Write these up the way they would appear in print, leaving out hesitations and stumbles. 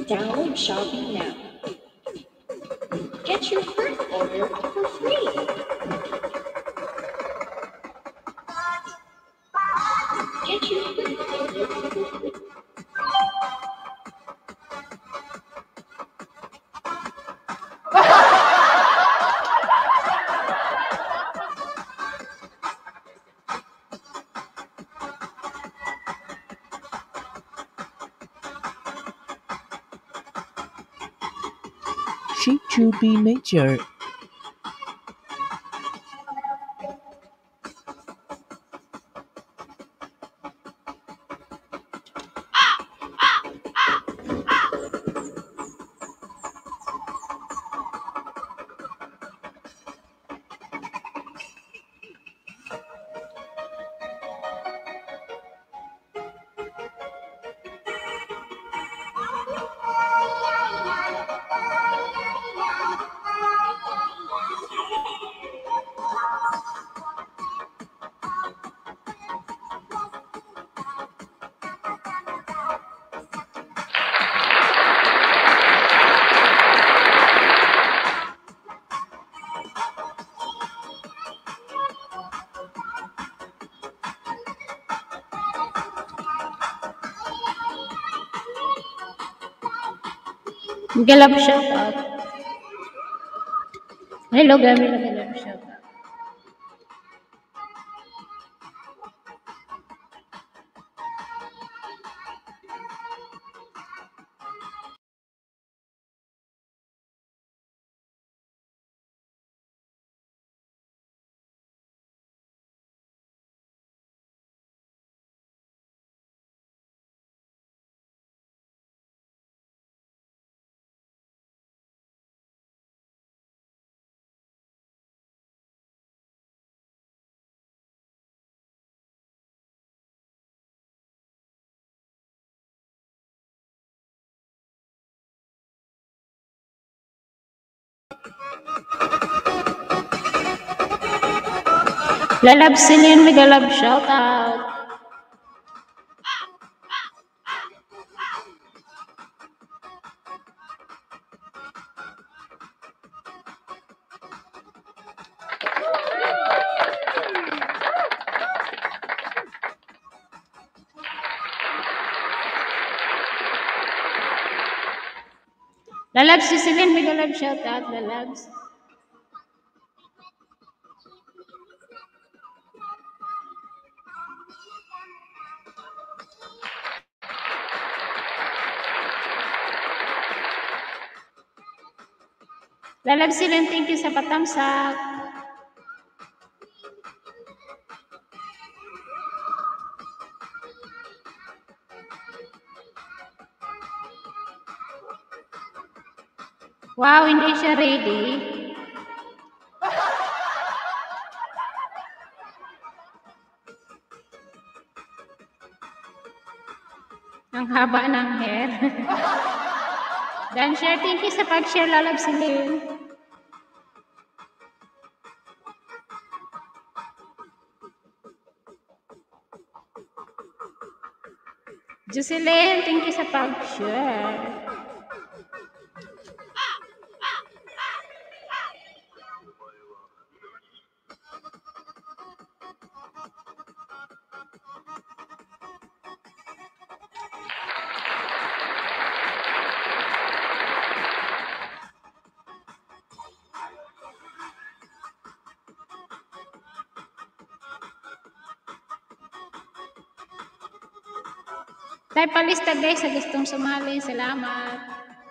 Download Shopee now. Get your first order for free. Get your first order for free. She should be major. Galap shout out. Hello, Gamila Galap shout out. Lalab Celine, mega love shout out. Lalab si Celine, mega love shout out. Lalabs. Lalab Celine, thank you sa patamsak. Wow, hindi siya ready. Ang haba ng hair. Dan share, thank you sa pag-share, Lalab Celine. Jocelyn, thank you sa pag-share. Tayo palista guys sa gustong sumali. Salamat.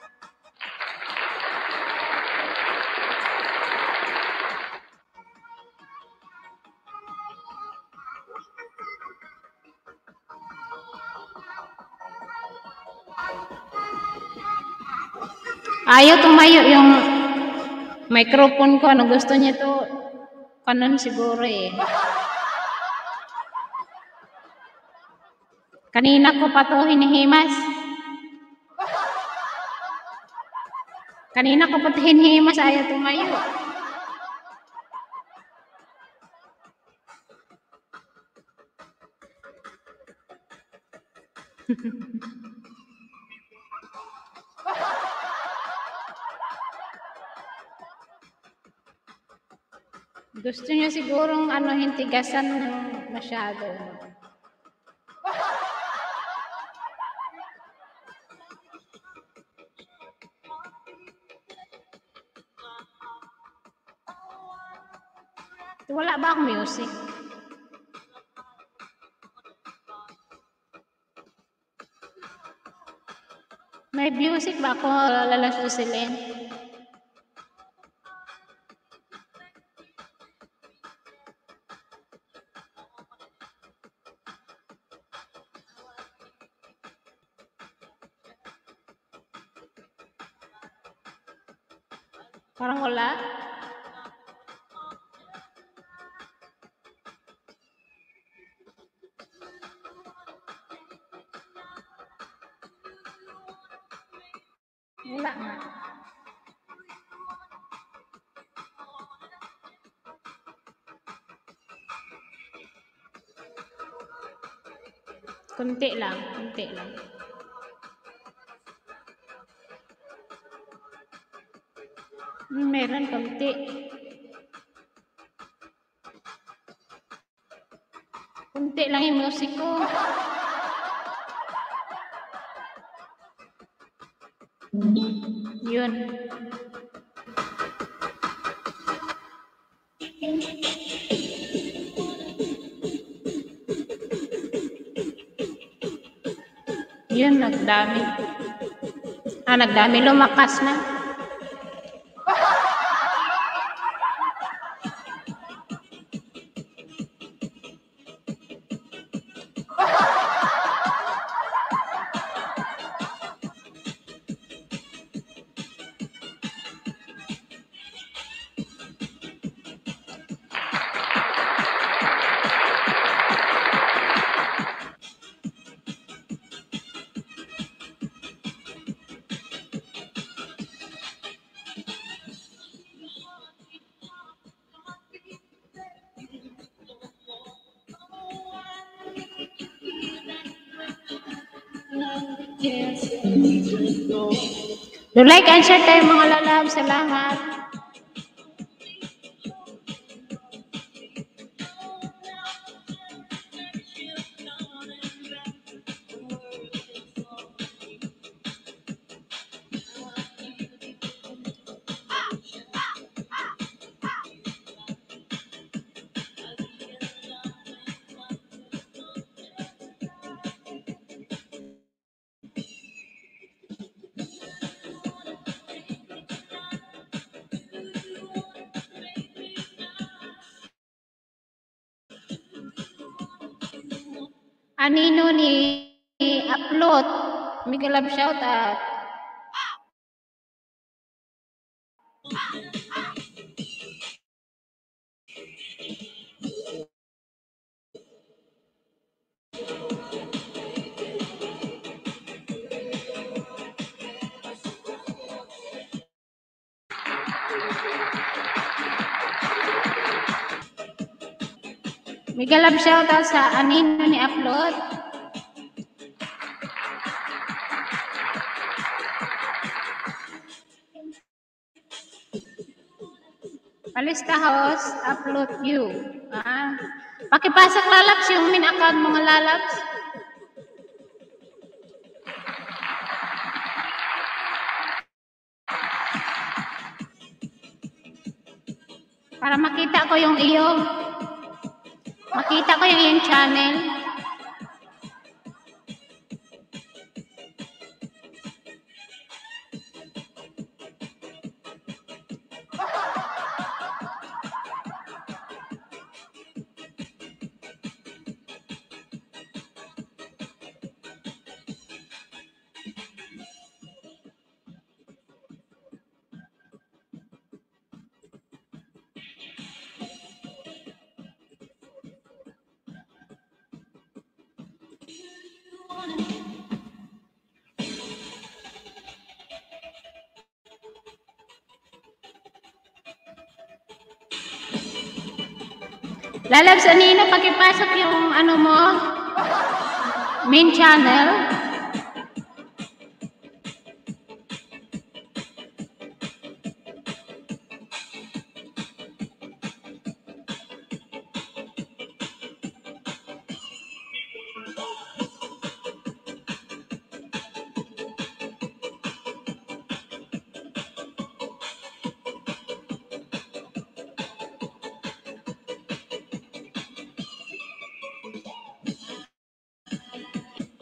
Ayaw tumayo yung microphone ko. Ano gusto niya to? Kanan siguro eh. Kanina ko pa to hinihimas. Kanina ko pa to hinihimas. Ayaw tumayo. Gusto niya sigurong ano, hintigasan ng masyado. Wala ba akong music? May music ba ako, Lala Jocelyn? Parang wala. Wala nga. Kunti lang, kunti lang. Meron kunti. Kunti lang yung music ko. Yun. Yun, nagdami. Nagdami. Lumakas na. Do like and share tayo mga lalab. Salamat. Anino ni upload. Mega love shout out. Mega love shout out sa Anino ni upload. Palista house, upload you. Pakipasok lalabs yung min account mga lalabs. Para makita ko yung iyo. Makita ko yung iyong channel. Lalabs, Anino, pakipasok yung ano mo, main channel.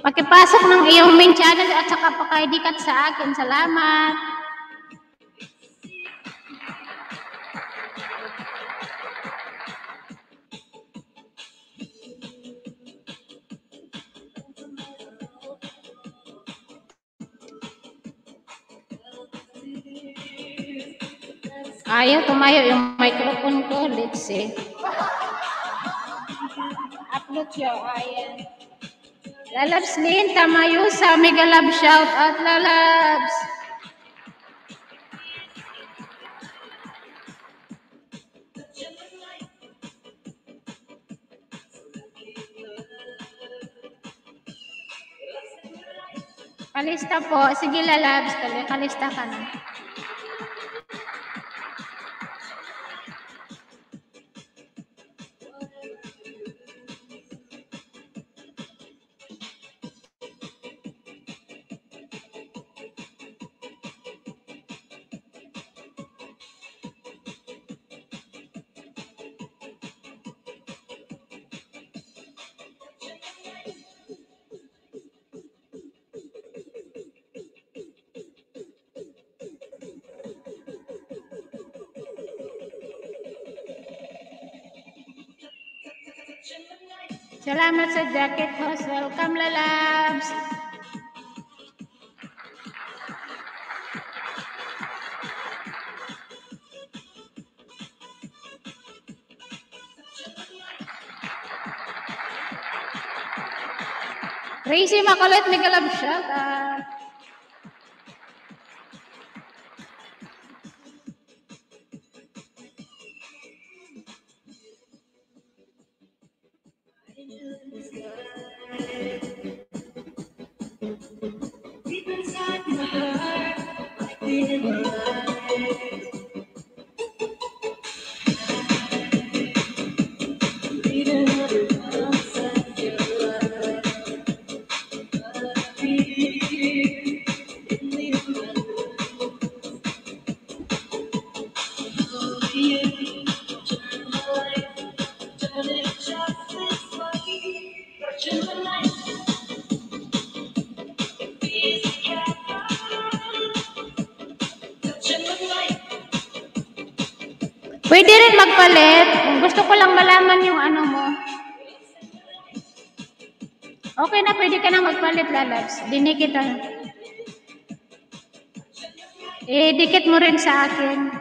Pakipasok ng iyong main channel at saka pakaidikat sa akin. Salamat. Ayaw tumayo yung microphone ko. Let's see. Upload siya. Ayan. Lalabs Lin, Tamayusa, mega love shout out Lalabs. Kalista po. Sige Lalabs, kalista ka na. Salamat sa jacket host. Welcome Lalabs. Crazy Makulit, mega love shout out. Pwede rin magpalit. Gusto ko lang malaman yung ano mo. Okay na, pwede ka na magpalit, Lalabs. Dinikit na. Dikit mo rin sa akin.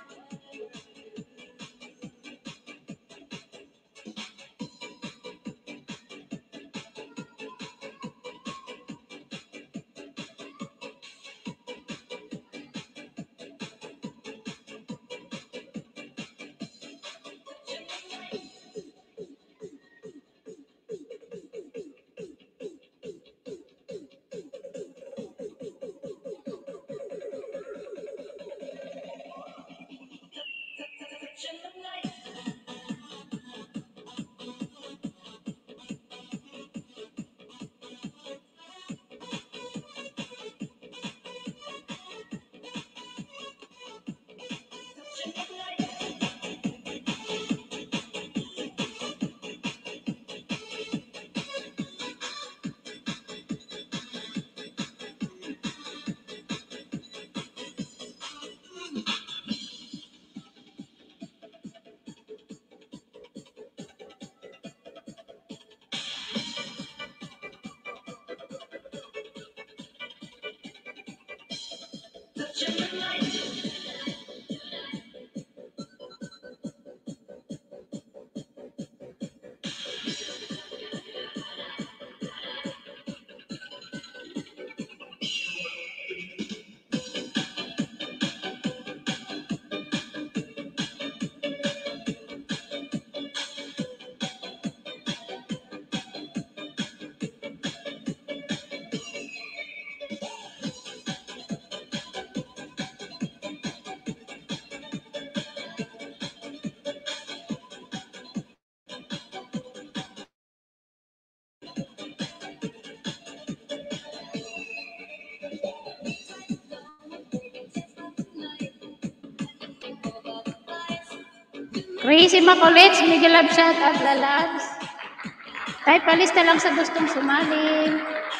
Crazy Makulit, mega love shout out Lalabs. Tayo palista lang sa gustong sumali.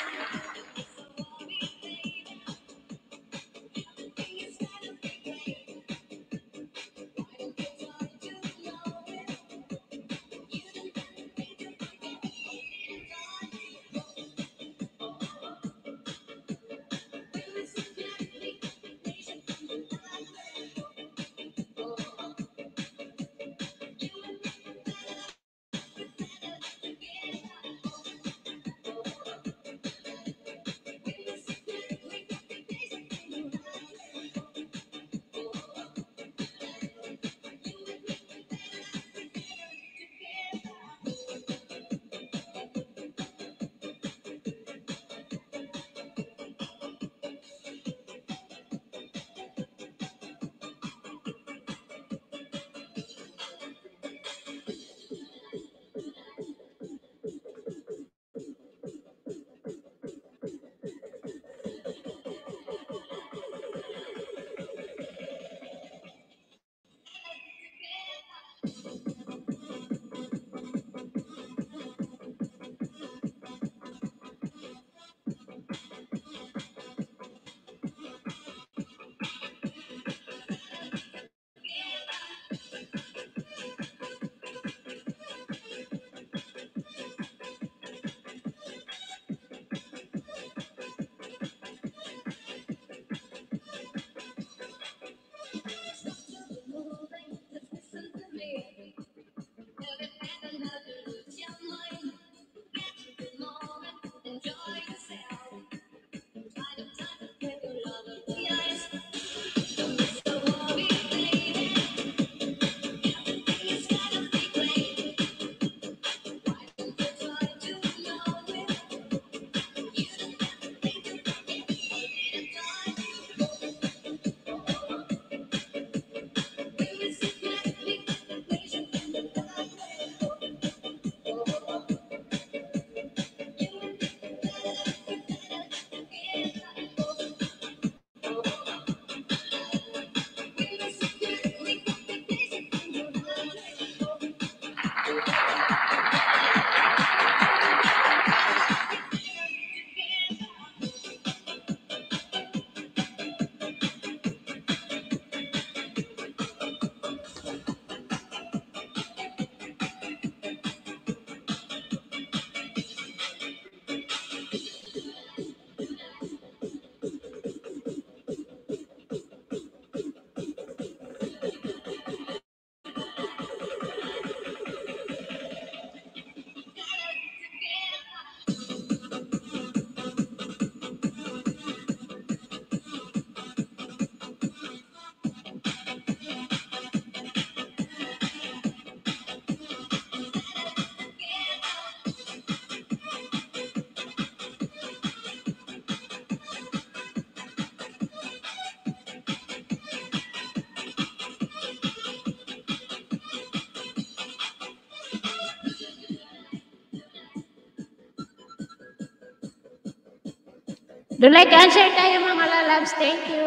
Do like answer tayo mga lalabs. Thank you.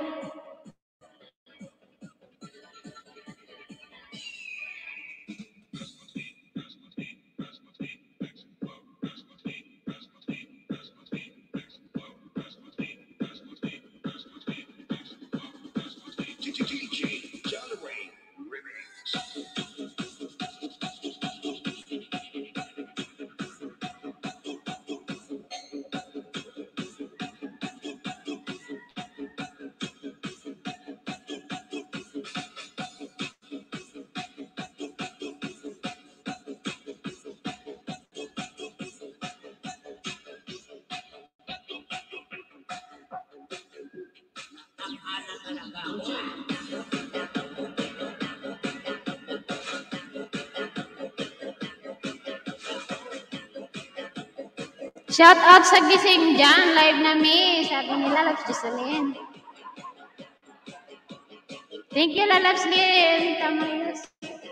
Shout out sa gising dyan. Live na mi. Sabi nila, Lalabs Jocelyn. Thank you, Lalabs Lynn. Tamayos.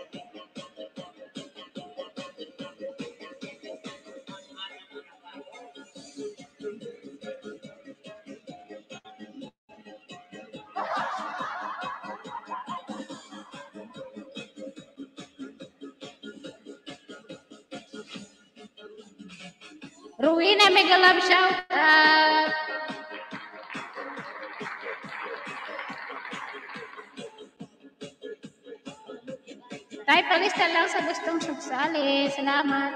Ruina, mega love shout out. Tayo palista lang sa gustong sugsali. Salamat.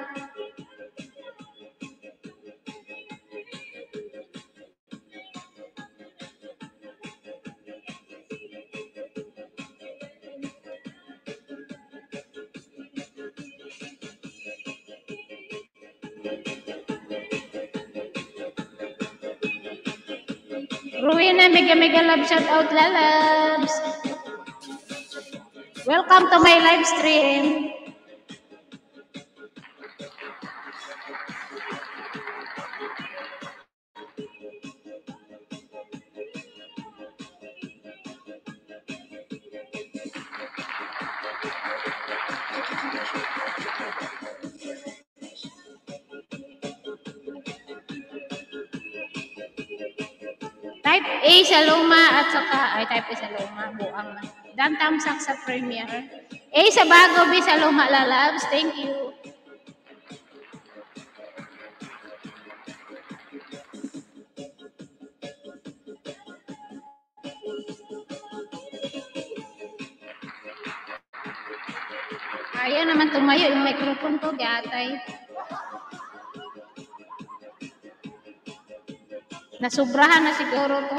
Ruina, mega love shout out, Lalabs. Welcome to my live stream. Type A sa luma at saka, type A sa luma, buang na. Dan tamsak sa premiere. A sa bago, B sa luma, Lalabs. Thank you. Ayaw naman tumayo yung microphone ko, gatay. Nasubrahan na siguro to.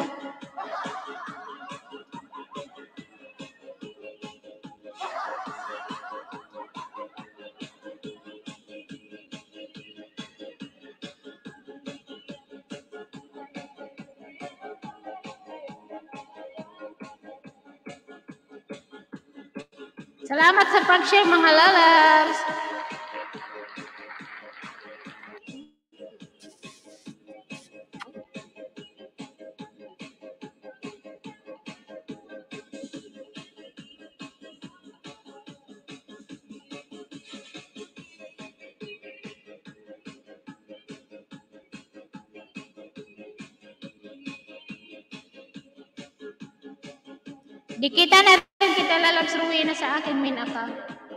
Salamat sa pag-share mga Lalabs. Dikita na rin kita, Lalabs Ruina, sa aking main account.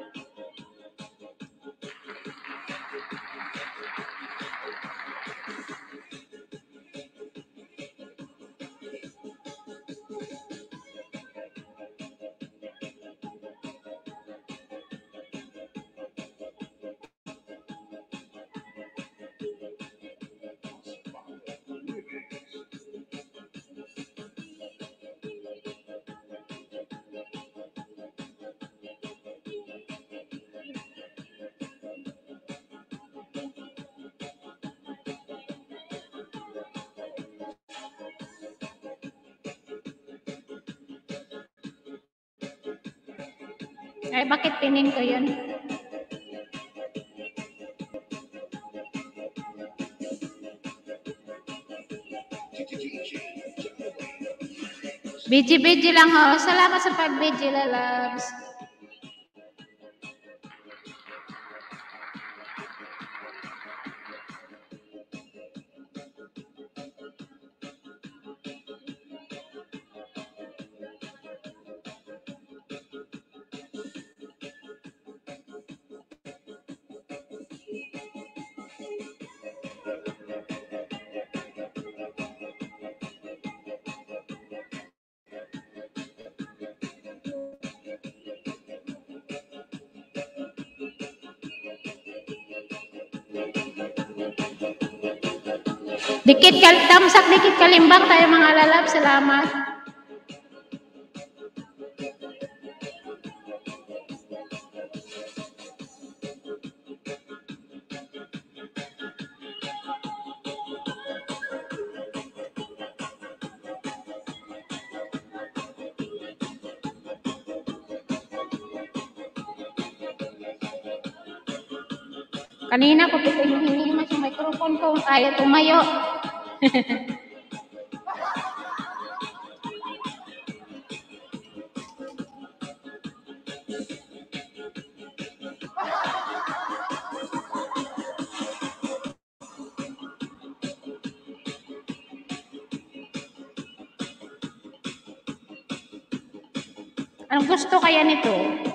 Ay, bakit pinin ko yun? BG lang ho. Salamat sa pag-BG, Lalabs. Tamsak, dikit kalimbang tayo mga lalab. Salamat. Kanina ko hinihimas yung microphone ko. Ayaw tumayo. Anong gusto kaya nito?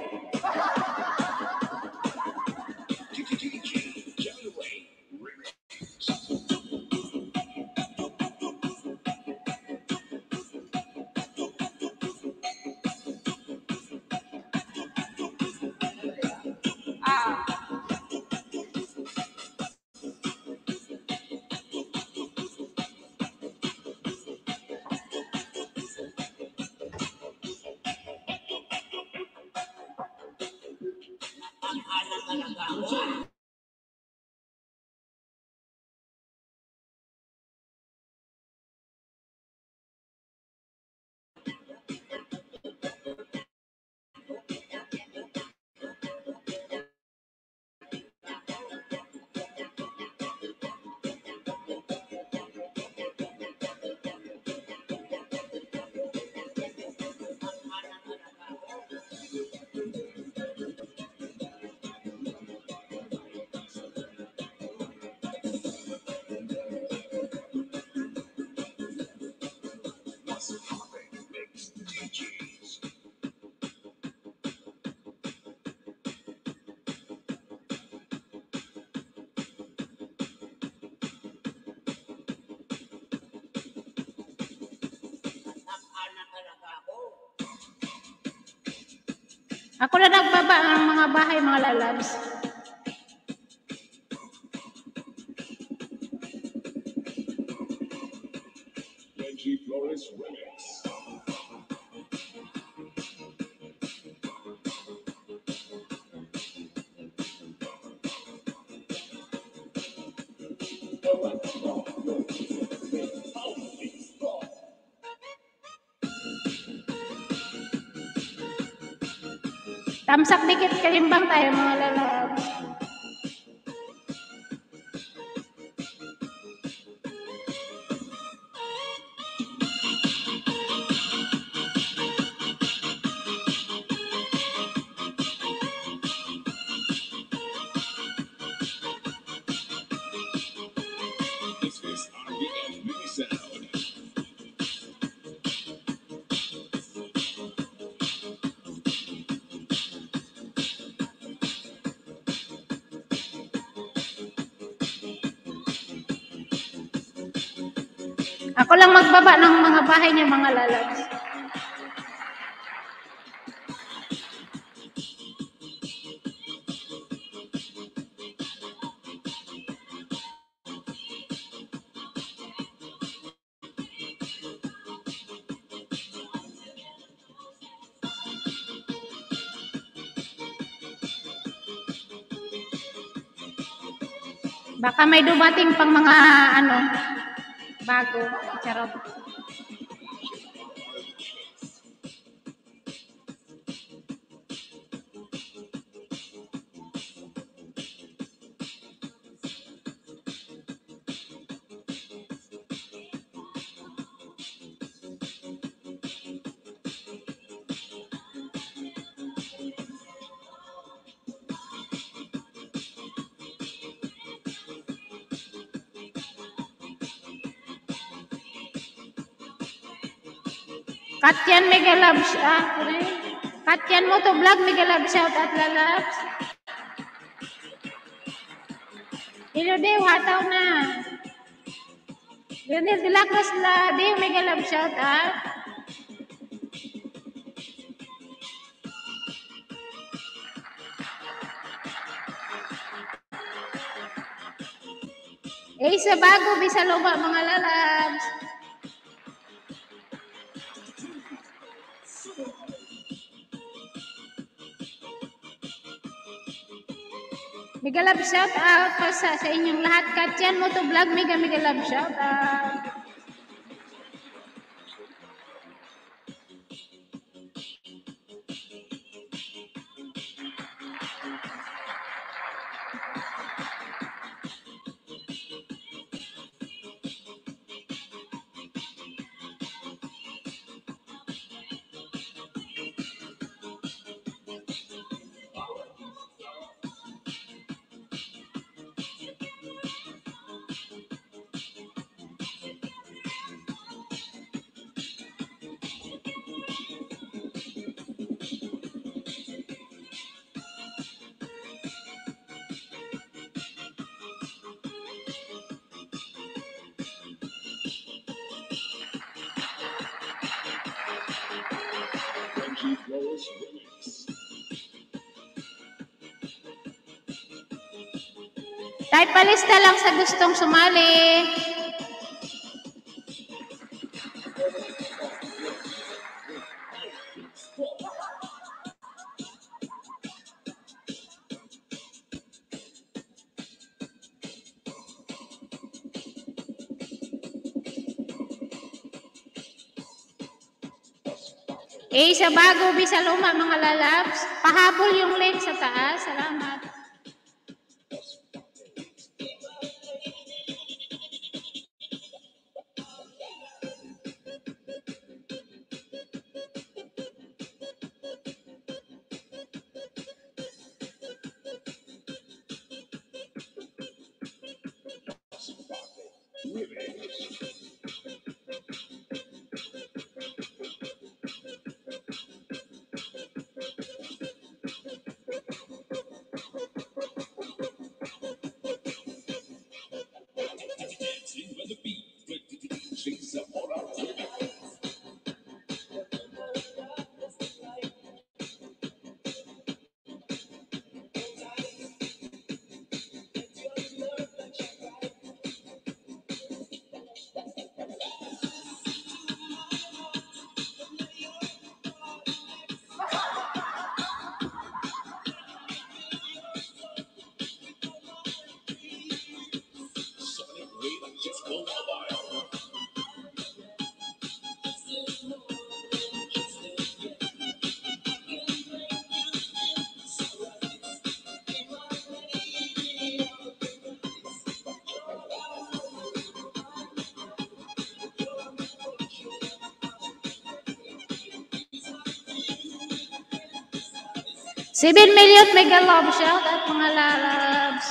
Ako na nagbaba ng mga bahay, mga lalabs. Benji Flores Remix. Tamsak, dikit kalimbang tayo mga lalabs. This is RBM Mini Sound. Ako lang magbaba ng mga bahay niya, mga lalabs. Baka may dumating pang mga bago. Charot. Katyan Mega Labs. Katyan mo to vlog Mega Labs, shout out lalabs. Hello Dew, hataw na. Lionel Dilacros la Dew Mega Labs, shout out. A sa bago, B sa luma, mga lalabs. Mega love shout out pa sa inyong lahat. Katyan mo to vlog, mega love shout out. Benji Flores Remix. Type palista lang sa gustong sumali. A sa bago, B sa luma, mga lalabs. Pahabol yung link sa taas. Salamat. Dancing with the beat. She's a moral. Sonic Wave Disco Mobile. $7 million mega love shout out, mga lalabs.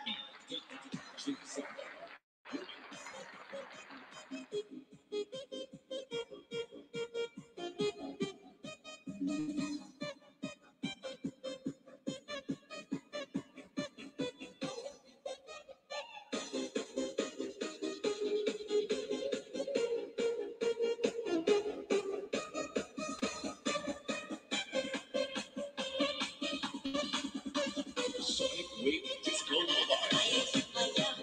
Sonic Wave Disco Mobile.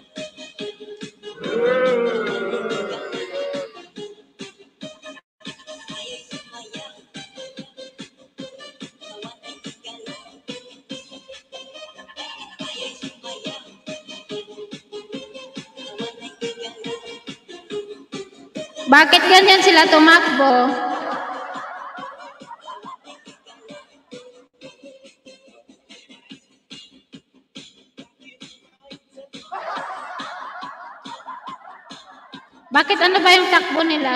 Bakit ganyan sila tumakbo? Bakit ano ba yung takbo nila?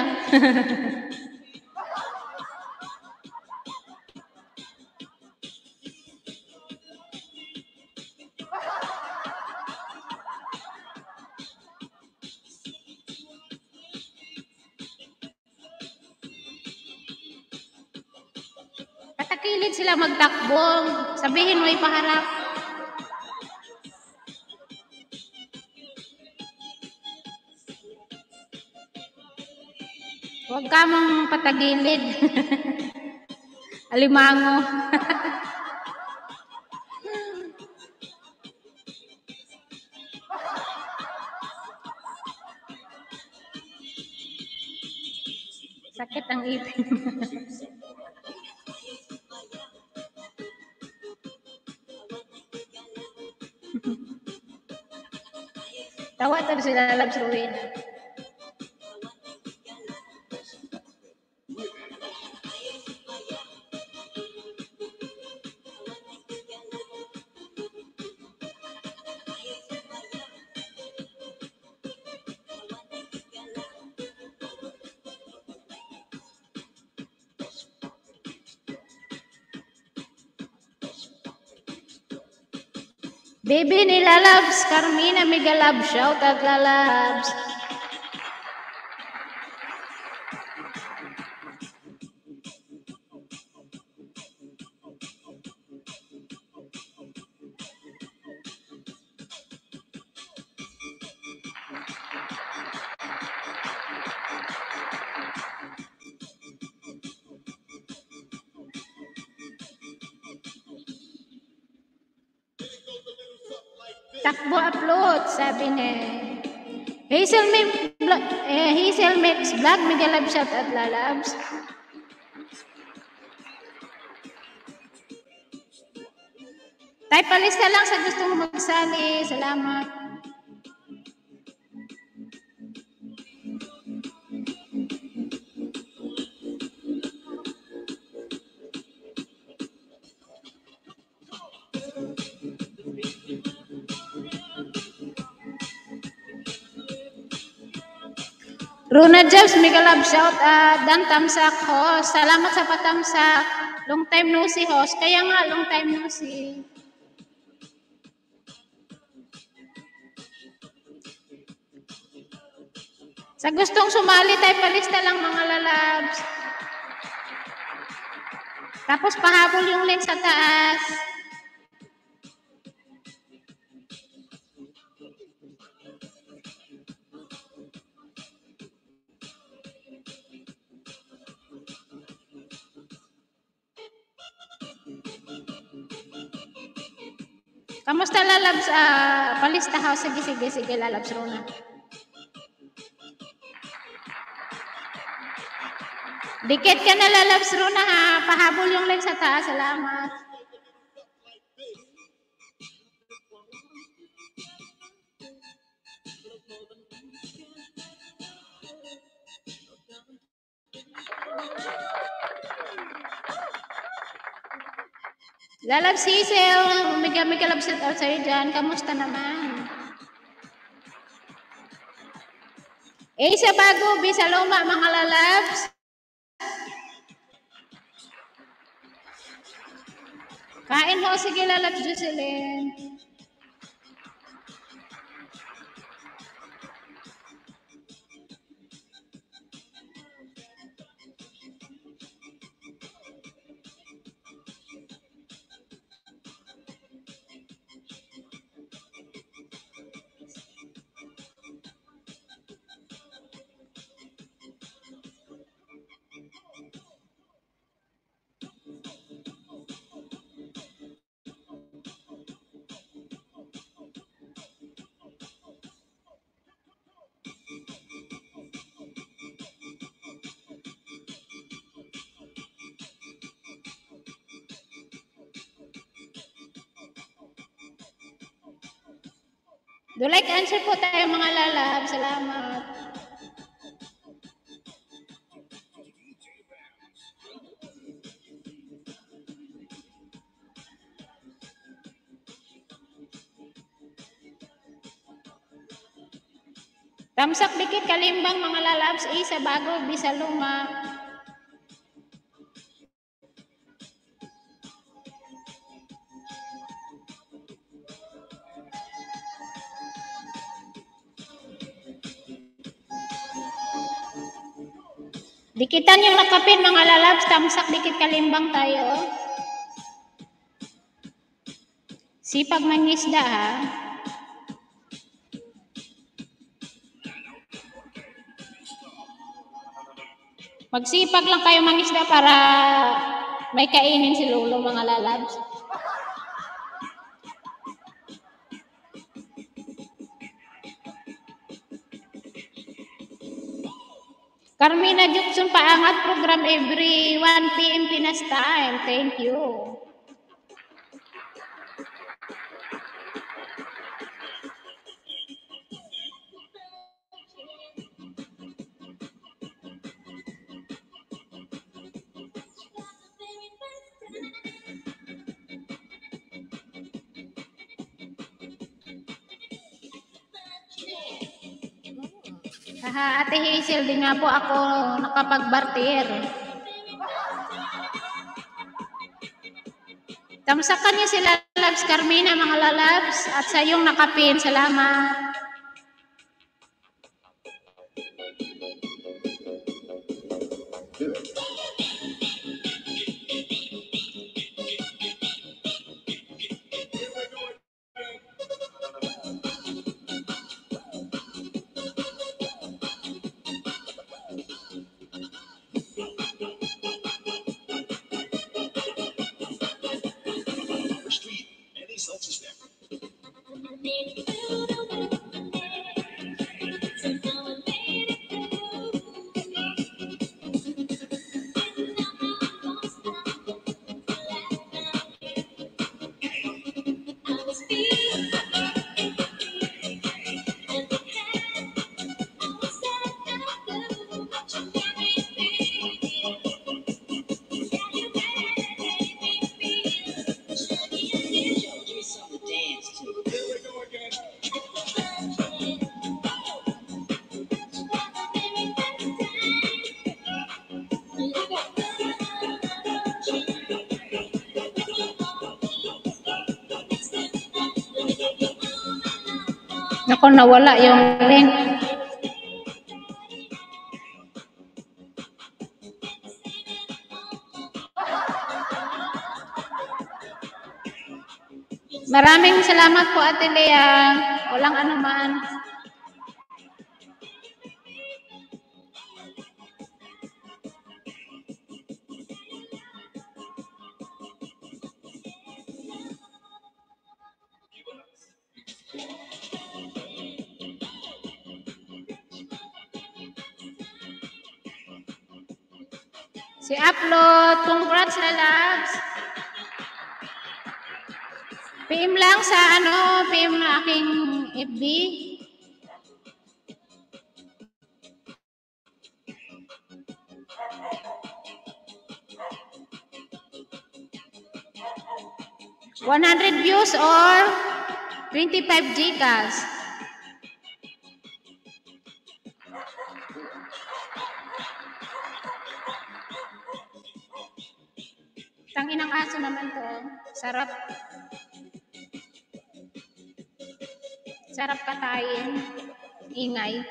Katakilid sila magtakbo. Sabihin mo ipaharap. Huwag ka mong patagilid. Alimango. Sakit ang ipin. Tawa to sila Labs Rowena. Baby nila Labs, Carmina Mega Labs, shout out la Labs. Takbo upload, sabi niya. Hazel Mix Vlog, Mega Labs, shout out la Labs. Type palista lang sa gustong magsali. Salamat. Runa Jobs, Mega Love, shout out. Dan Tamsak, host. Salamat sa patamsak. Long time no see, host. Kaya nga, long time no see. Sa gustong sumali, tayo palista lang mga lalabs. Tapos pahabol yung link sa taas. Kamusta lalabs? Palista house. Sige, lalabs Rona. Dikit ka na lalabs Rona ha. Pahabol yung link sa taas. Salamat. Lalabs Hazel, mega love set out sa'yo dyan. Kamusta naman? Sa bago, B sa luma, mga lalabs. Kain ho, sige lalabs Jocelyn. Do like answer po tayo mga lalab. Salamat. Tamsak dikit kalimbang mga lalabs. Sa bago, B sa luma. Dikitan yung nakapin mga lalabs, tamsak dikit kalimbang tayo. Sipag mangisda ha. Magsipag lang kayo mangisda para may kainin si Lolo mga lalabs. Carmina Jukson paangat program every 1 p.m. Pinas time. Thank you. Haha, Ate Hazel, di nga po ako nakapag-barter. Tamsakan niyo sila, Labs Carmina, mga lalabs, at sa yung nakapin. Salamat. Street, any self-suspect. Ako, nawala yung link. Maraming salamat po, Ate Lea. Walang anuman. Si Upload, congrats na Labs. PM lang sa PM na aking FB. $100 views or 25 Gcash. Tanginang aso naman to. Sarap. Sarap katayin. Ingay.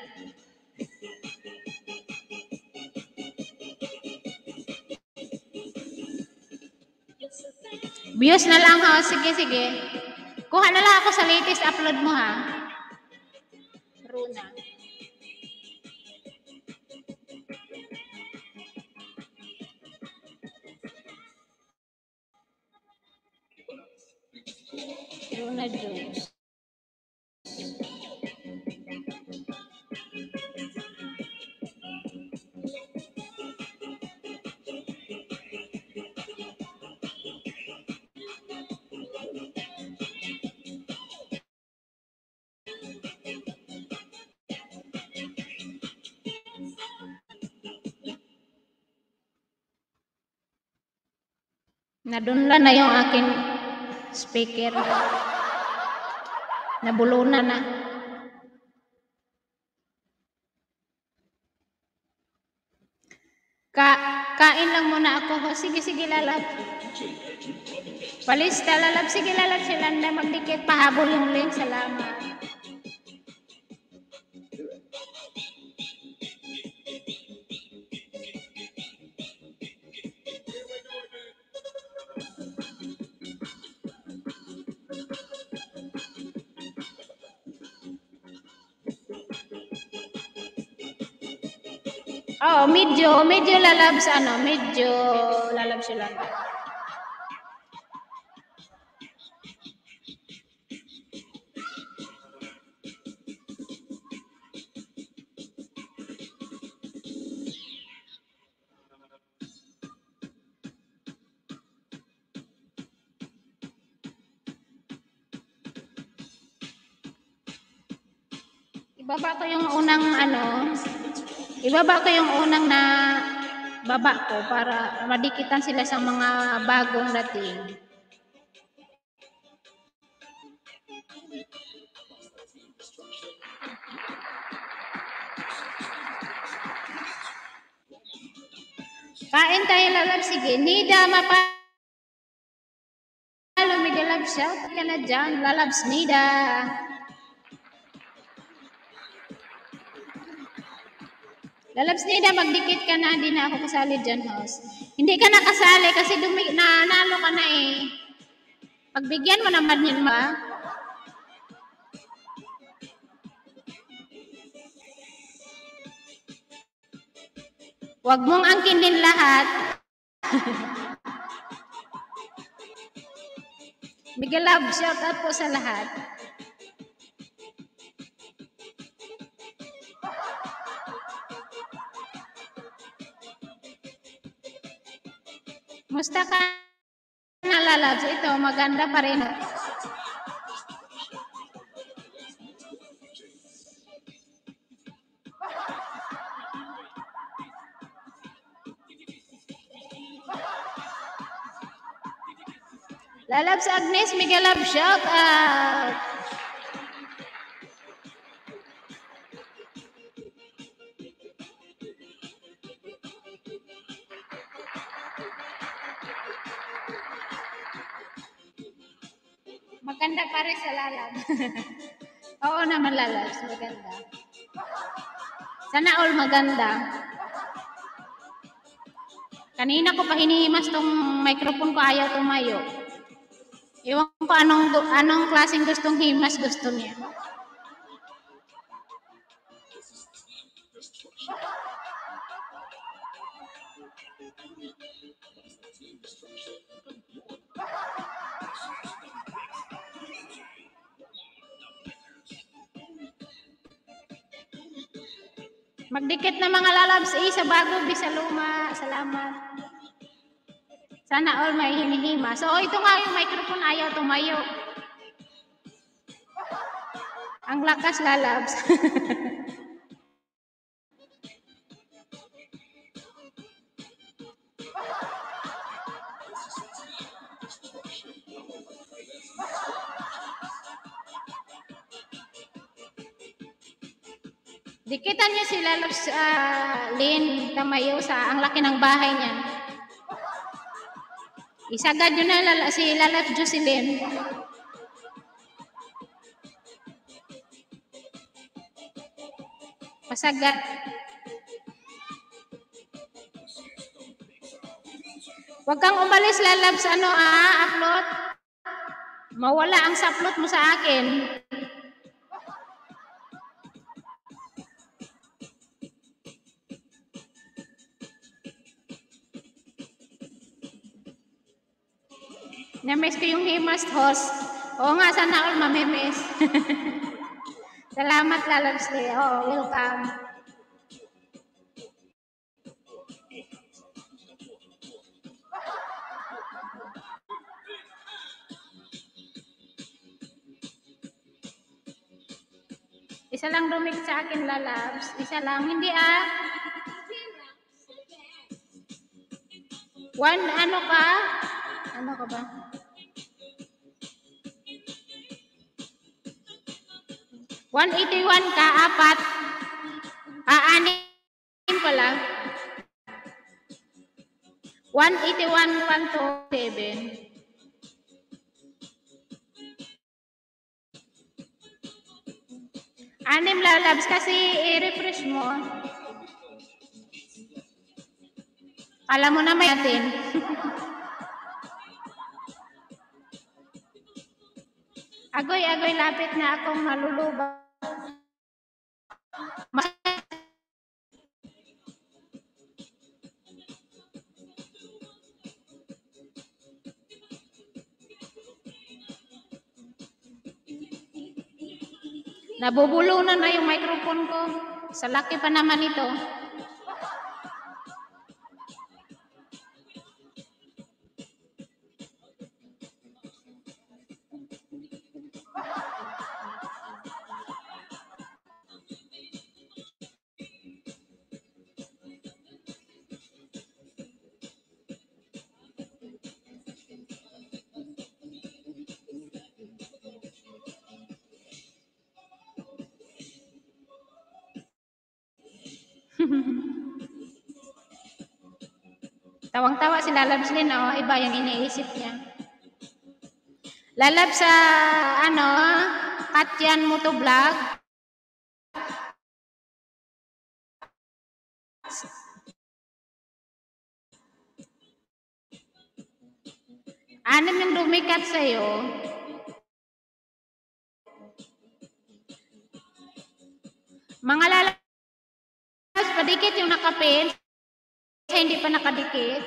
Views na lang ha. Sige, sige. Kuha na lang ako sa latest upload mo ha. Runa. Runa Jones. Nadunla na yung aking speaker. Nabulunan na. Kain lang muna ako. Sige, sige, lalab. Palista, lalab. Sige, lalab si Landa. Magdikit, pahabol yung link. Salamat. Oh, medyo lalab sa medyo lalab sila. Ibaba ko yung unang ano, ibaba ko yung unang na baba ko para madikitan sila sa mga bagong dating. Kain tayo lalab, sige. Nida, mapalo, Mega Love, shout ka na dyan. Lalabs, Nida. Lalabs, Nida, magdikit ka na. Hindi na ako kasali dyan, host. Hindi ka nakasali kasi nanalo ka na eh. Pagbigyan mo naman yun, ma. Huwag mong angkinin lahat. Mega Love, shout out po sa lahat. Musta ka na lalabs? Ito, maganda pa rin. Lalabs Agnes, Mega Love, shout out. Maganda pa rin sa lalab. Oo naman lalabs, maganda. Sana all maganda. Kanina ko pa hinihimas tong microphone ko, ayaw tumayo. Iwan ko anong klaseng gustong himas gusto niya. Magdikit na mga lalabs sa bago, bisa luma. Salamat. Sana all may hinihima. So, ito nga yung microphone, ayaw tumayo. Ang lakas lalabs. Dikitan niyo si Lalabs Lynn Tamayo sa ang laki ng bahay niya. Isagad nyo na si Lalabs Jocelyn. Pasagad. Huwag kang umalis Lalabs upload. Mawala ang saplot mo sa akin. Na-miss ko yung himas host. Oo nga, sana all mamimiss. Salamat Lalabs Lee. Oh, welcome. Isa lang dumik sa akin Lalabs. Isa lang. Hindi One, ano ka? Ano ka ba? $181 ka, 4. Anim pala. 181,127. Anim Lalabs kasi i-refresh mo. Alam mo na may natin. Agoy, lapit na akong maluluba. Nabubulunan na yung microphone ko. Sa laki pa naman ito. Tawang-tawa si Lalabs din, oh, iba yung iniisip niya. Lalabs sa, Katyan Motovlog. Anim yung dumikat sa'yo. Mga Lalabs, padikit yung nakapin. Sa hindi pa nakadikit.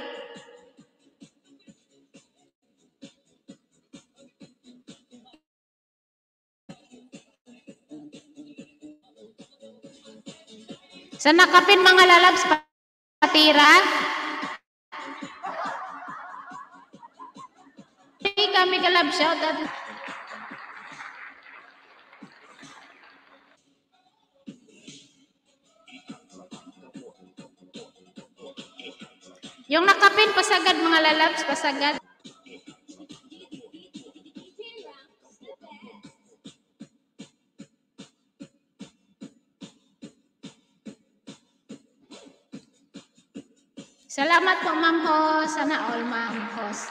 Sa nakapin mga Lalabs, patira. Hindi kami kalab shout out. Yung nakapin, pasagad mga Lalabs, pasagad. Salamat po, Ma'am Host. Sana all, Ma'am Host.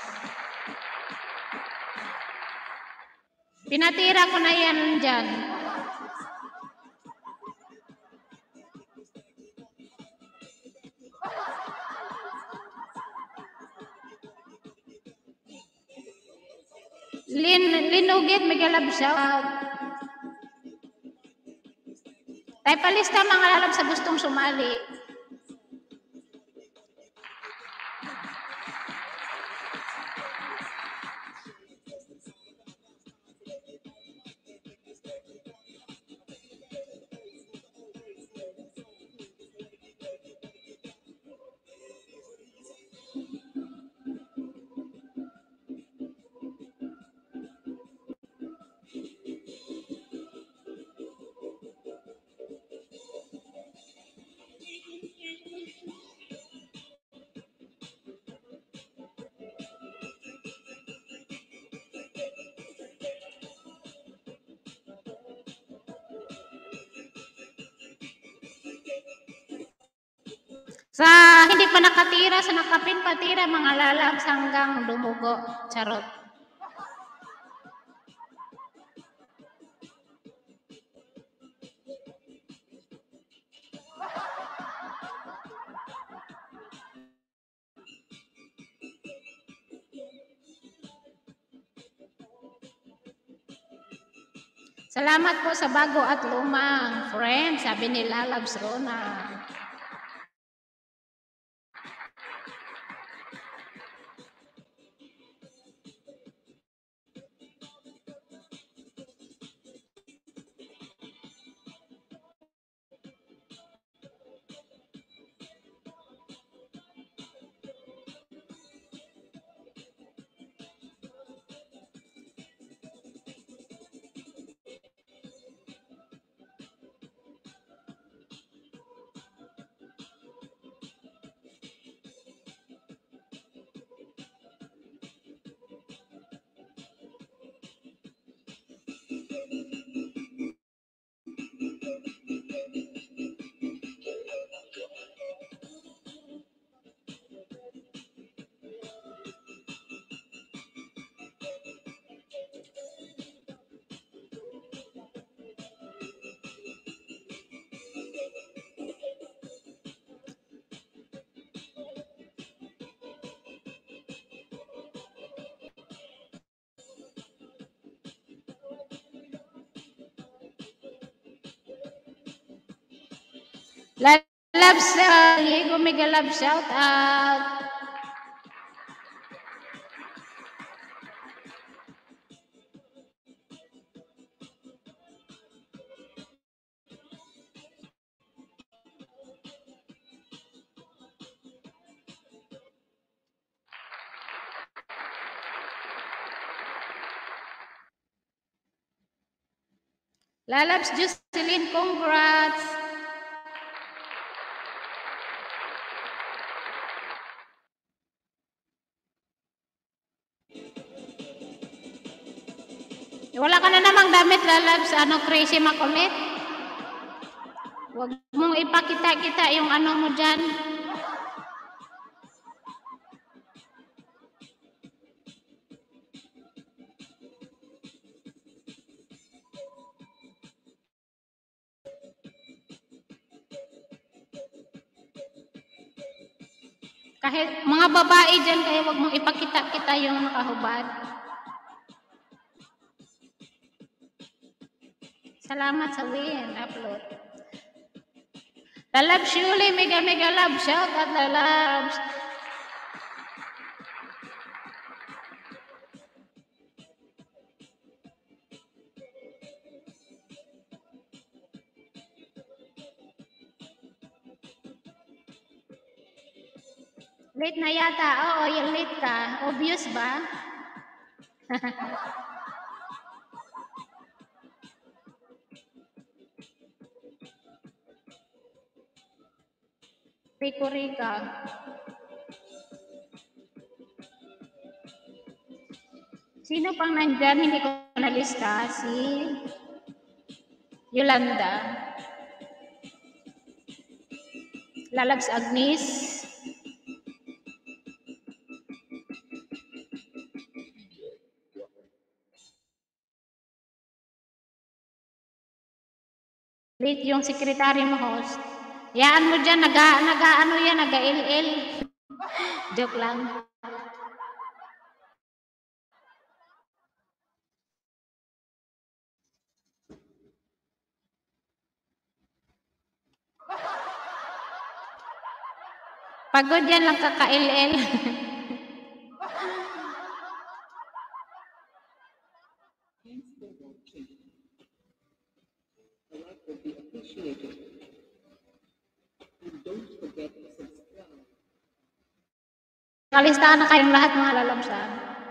Pinatira ko na yan dyan. Linugit, Miguel shout. Tayo palista mga Lalabs sa gustong sumali. Sa hindi pa nakatira, sa nakapin patira mga Lalabs hanggang dumugo. Charot. Salamat po sa bago at lumang friend, sabi ni Lalabs Rona. Lalabs, Diego Mega Love shout out. Lalabs Jocelyn, congrats. Wala ka na namang damit, Lalabs, crazy makulit. Huwag mong ipakita-kita yung ano mo dyan. Kahit mga babae dyan, kaya huwag mong ipakita-kita yung nakahubad. Salamat sa win, upload. Lalabs Shuli, mega love, shout at lalabs. Late na yata. Oo, yung late ka. Obvious ba? Rico Rica. Sino pang nandyan? Hindi ko nalista. Si Yolanda. Lalabs Agnes. Late yung sekretary mo, host. Yaan mo dyan, ano yan, naga-LL. Joke lang. Pagod yan lang kaka-LL. Kalistahan na kayong lahat mga lalabsan.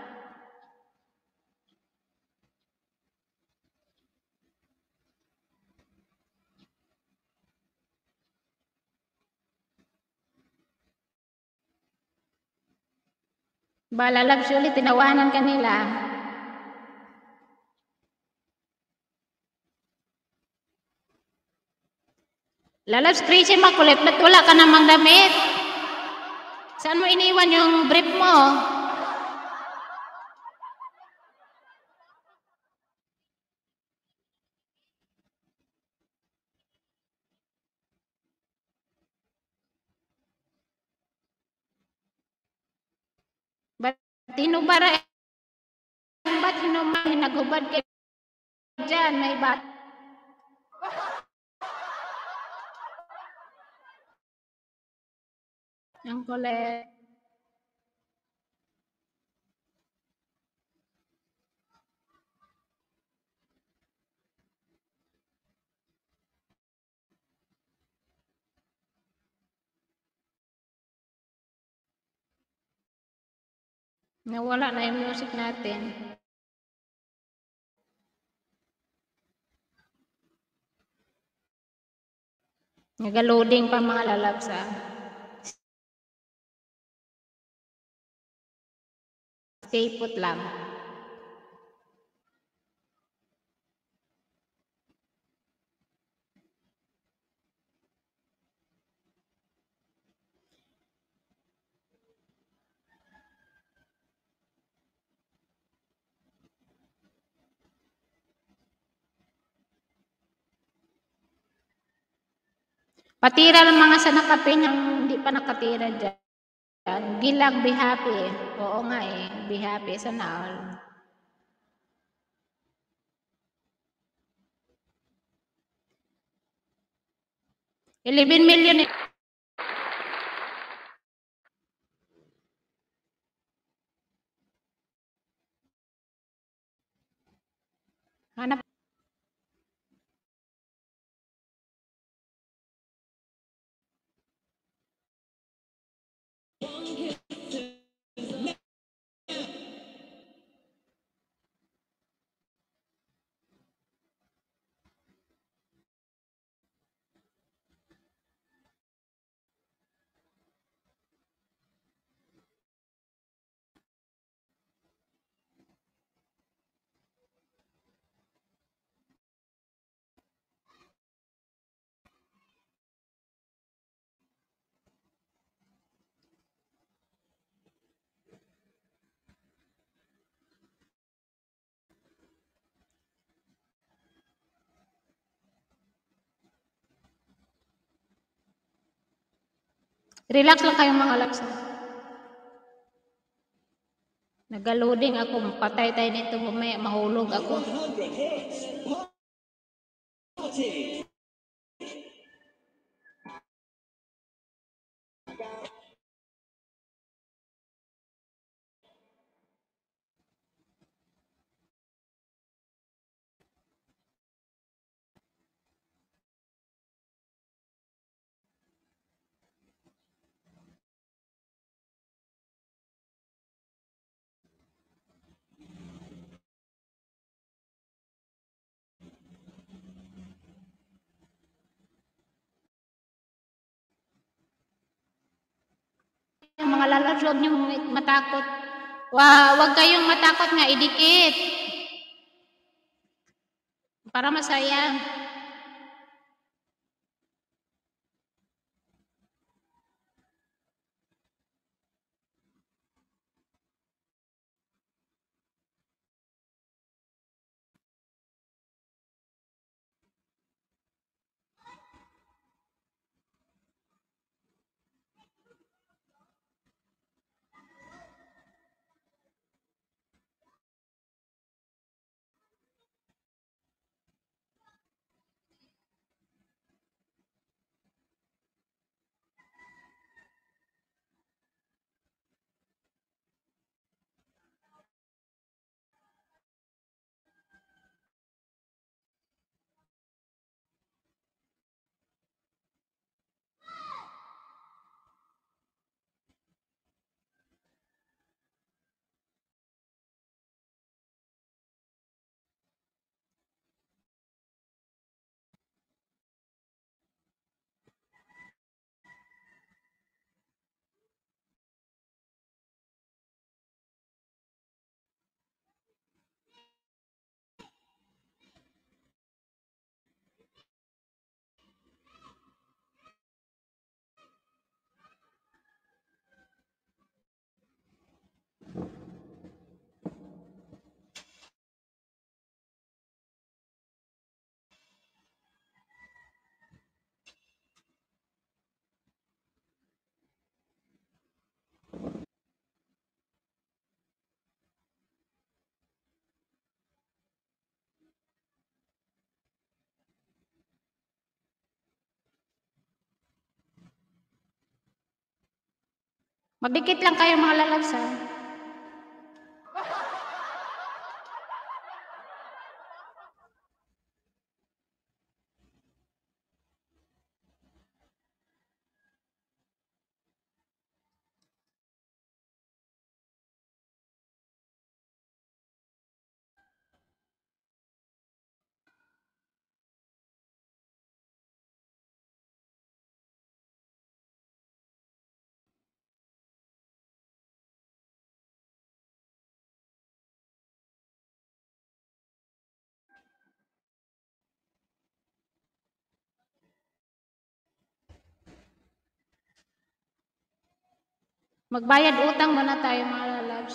Lalabs ulit, tinawanan kanila. Lalabs crazy makulit, ba't wala ka namang damit? Saan mo iniwan yung brief mo? Ba't tinubara? Ba't hinagubad kayo dyan? May bat. Ang kulit. Nawala na yung music natin. Nag-loading pa mga lalabs ah. Stay put lang. Patira ng mga sa nakapin yung hindi pa nakatira dyan. Gilag, be happy. Oo nga eh, be happy. Sana all. 11 million. Hanap Relax lang kayong mga laps. Nag-loading ako, patay tayo nito, mamaya mahulog ako. Yung mga lalabs, huwag niyong matakot. Wag kayong matakot nga, idikit. Para masaya. Magdikit lang kayo mga lalabs, ha. Magbayad utang muna tayo mga lalabs.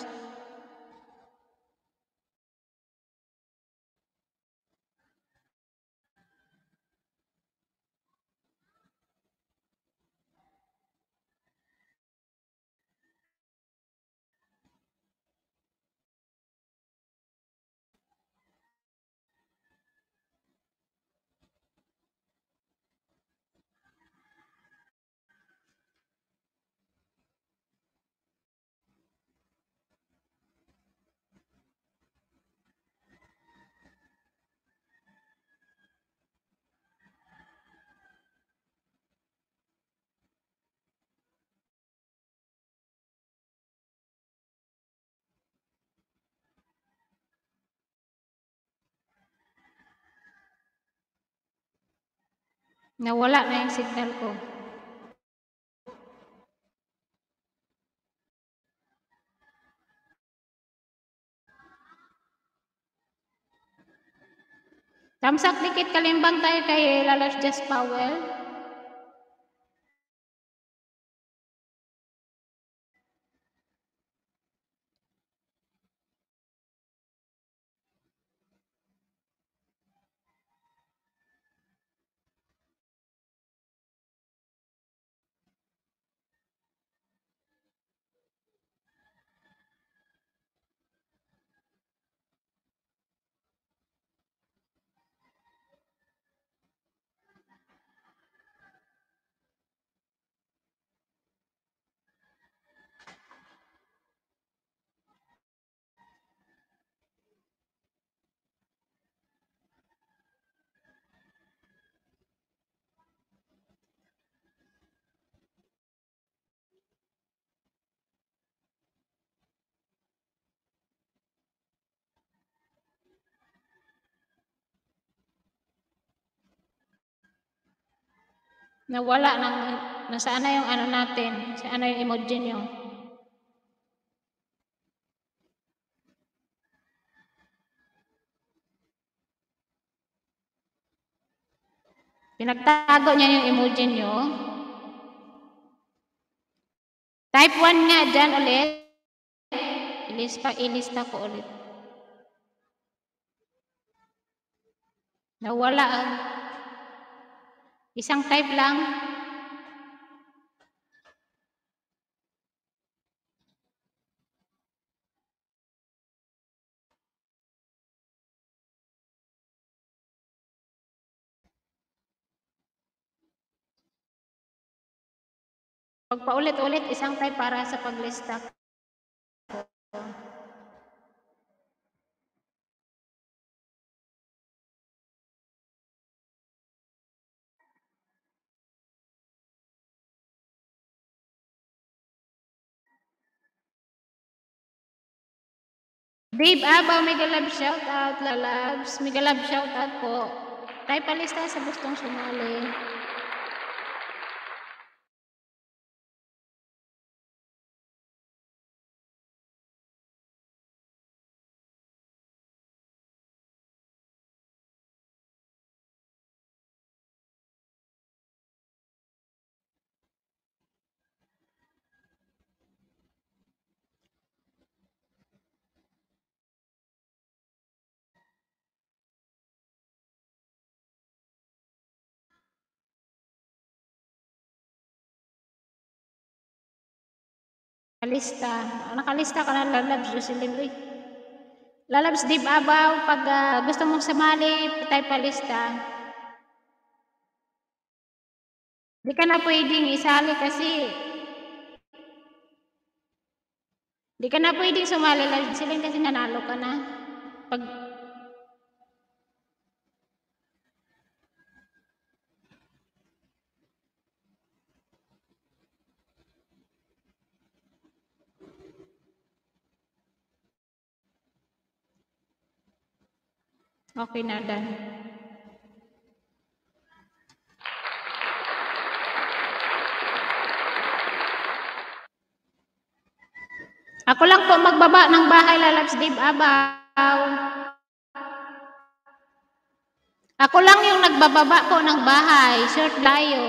Nawala na yung signal ko. Tamsak dikit kalimbang tayo kay lalabs Just Powell. Nawala ng nasaan na yung ano natin, saan na yung emoji niyo? Pinagtago niya yung emoji niyo. Type 1 nga dyan ulit. Ilista ko ulit. Nawala ang isang type lang. Pag paulit-ulit, isang type para sa paglista. Dave Abaw, mega love shout out, lalabs. Mega love shout out po. Tayo palista sa gustong sumali. Kalista. Nakalista ka na lalabs, Jocelyn. Lalabs Dave Abaw, pag gusto mong sumali, tayo palista. Di ka na pwedeng isali kasi di ka na pwedeng sumali, Jocelyn, kasi nanalo ka na. Pag okay na dan. Ako lang po magbaba ng bahay, lalabs Dave Abaw. Ako lang yung nagbababa po ng bahay, short tayo.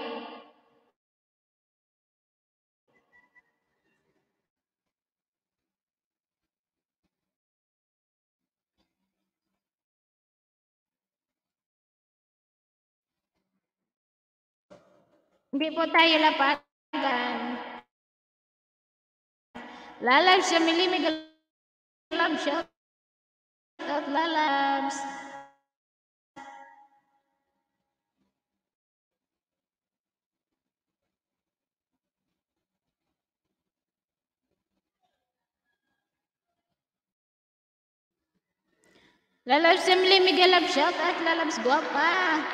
Hindi po tayo lapagan. Lalabs, siya milimig love shout out, lalabs. Lalabs, siya milimig love shout out, lalabs, guwapa.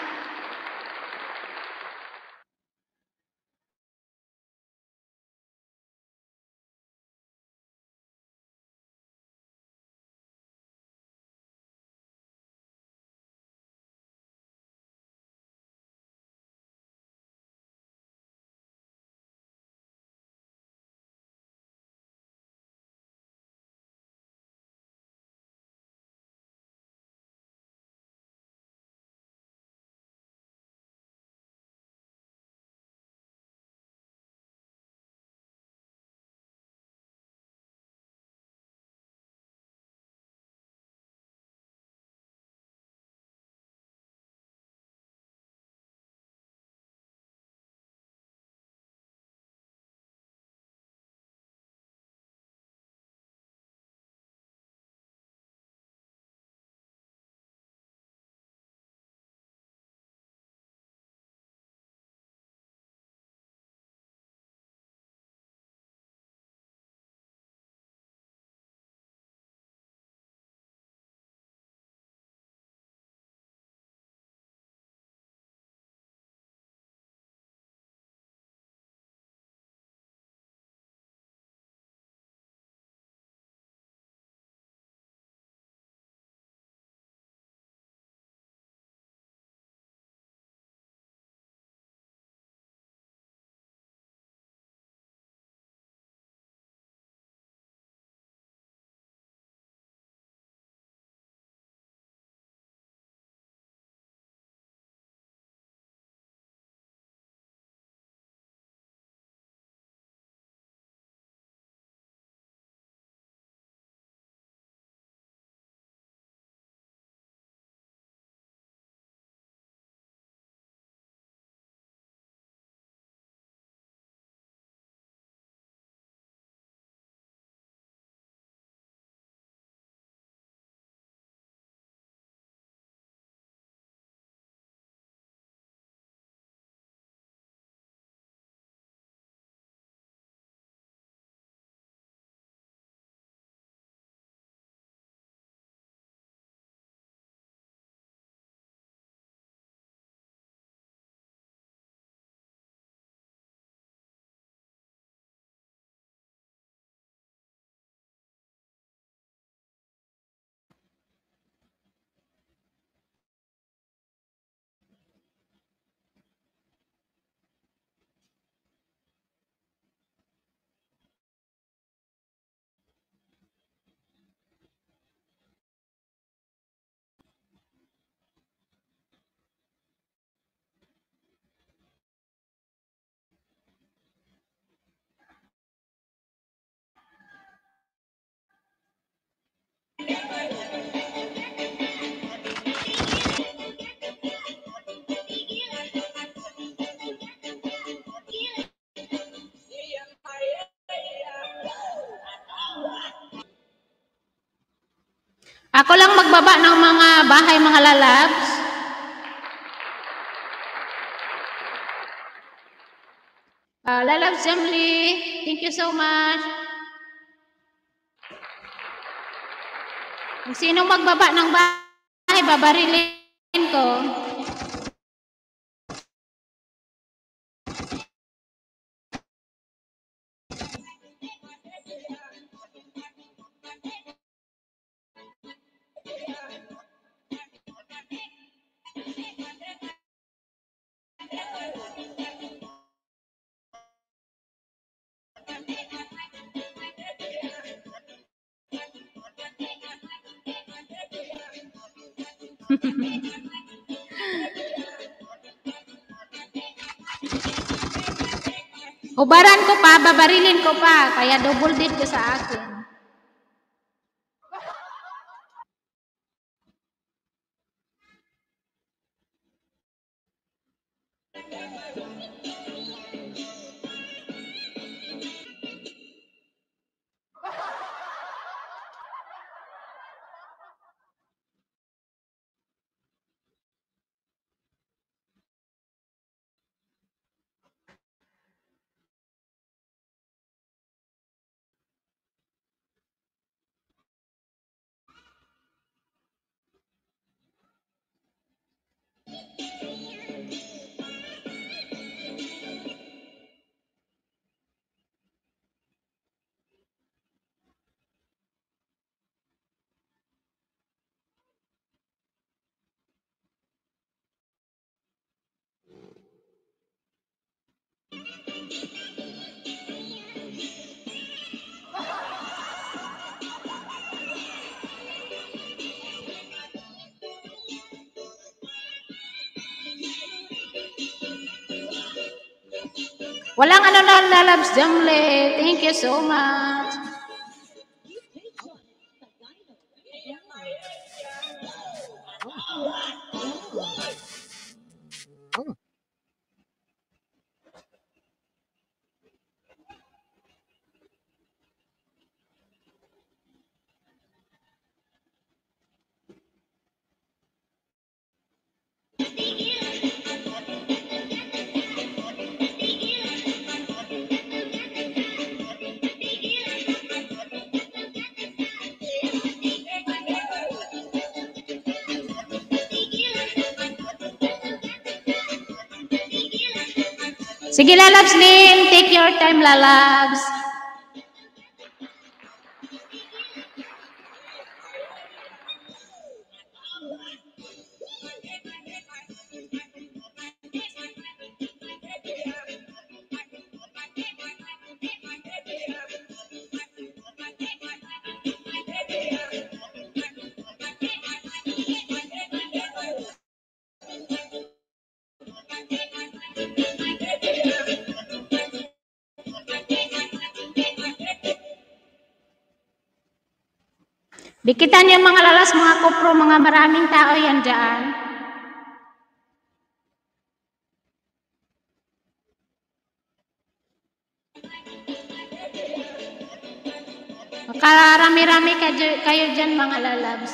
Ako lang magbaba ng mga bahay, mga lalabs. Lalabs Jamli, thank you so much. Kung sino magbaba ng bahay, babarilin ko. Hubaran ko pa, babarilin ko pa, kaya double date ko sa akin. Walang ano na lalabs Jamli. Thank you so much. Sige lalabs Lynn, take your time lalabs. Dikitan yung mga lalas, mga kopro, mga maraming tao yan dyan. Makarami-rami kayo dyan mga lalabs.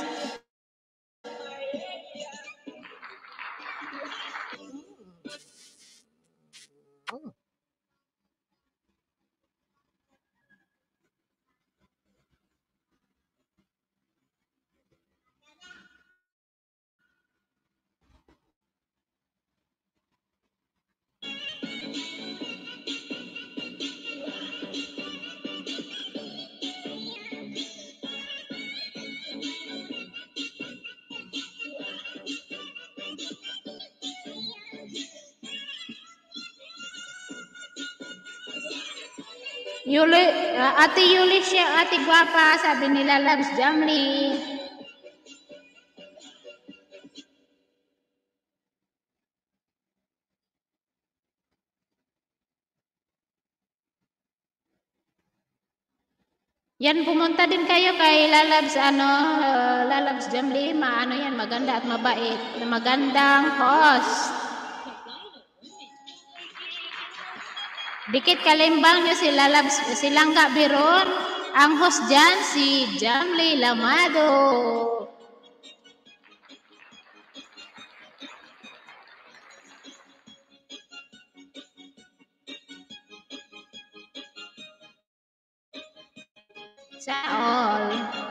Ate Yuli siya, ate gwapa, sabi nila Labs Jamli. Yan, pumunta din kayo kay Lalabs, Lalabs Jamli, yan, maganda at mabait, magandang host. Dikit kalimbang nyo si Lalabs, si Langga Biron, ang host dyan, si Jamli Lamado. Sa all.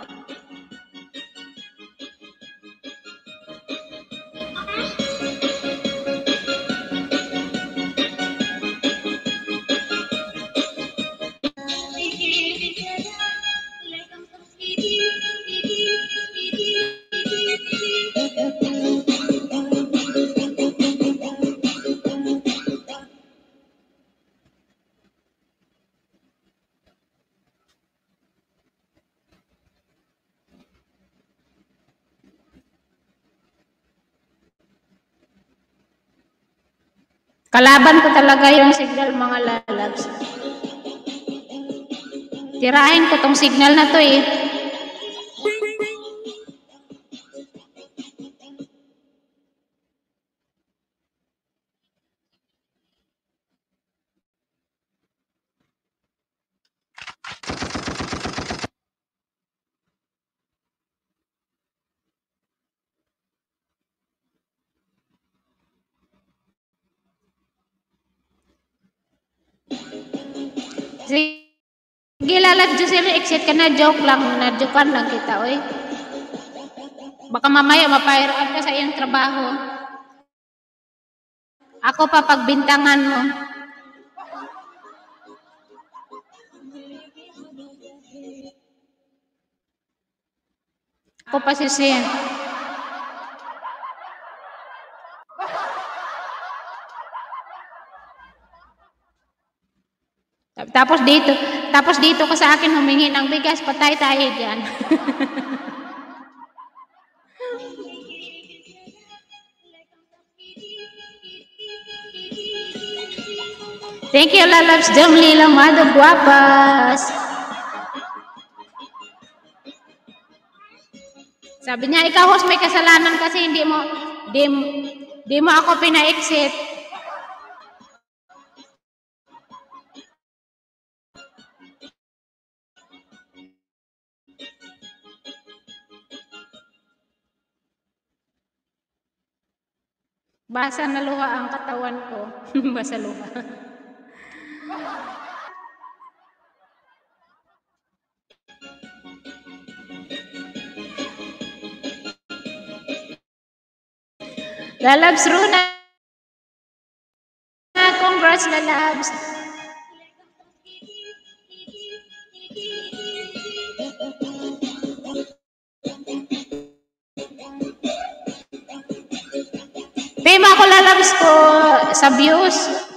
Kalaban ko talaga yung signal, mga lalabs. Tirahin ko tong signal na to eh. Sige, lalabs, Jocelyn, exit ka na. Joke lang, na-jokean lang kita, oy. Baka mamaya mapahirap ka sa iyong trabaho. Ako pa pagbintangan mo. Ako pa sisiyan. Tapos dito ka sa akin humingi ng bigas, patay tayo diyan. Thank you, lalabs, Jamlila, Mado, guapas. Sabi niya, ikaw host, may kasalanan kasi di mo ako pina-exit. Basa na luha ang katawan ko. Basa luha. Lalabs, Runa. Congrats, lalabs. Pema ko, lalabs ko sa views.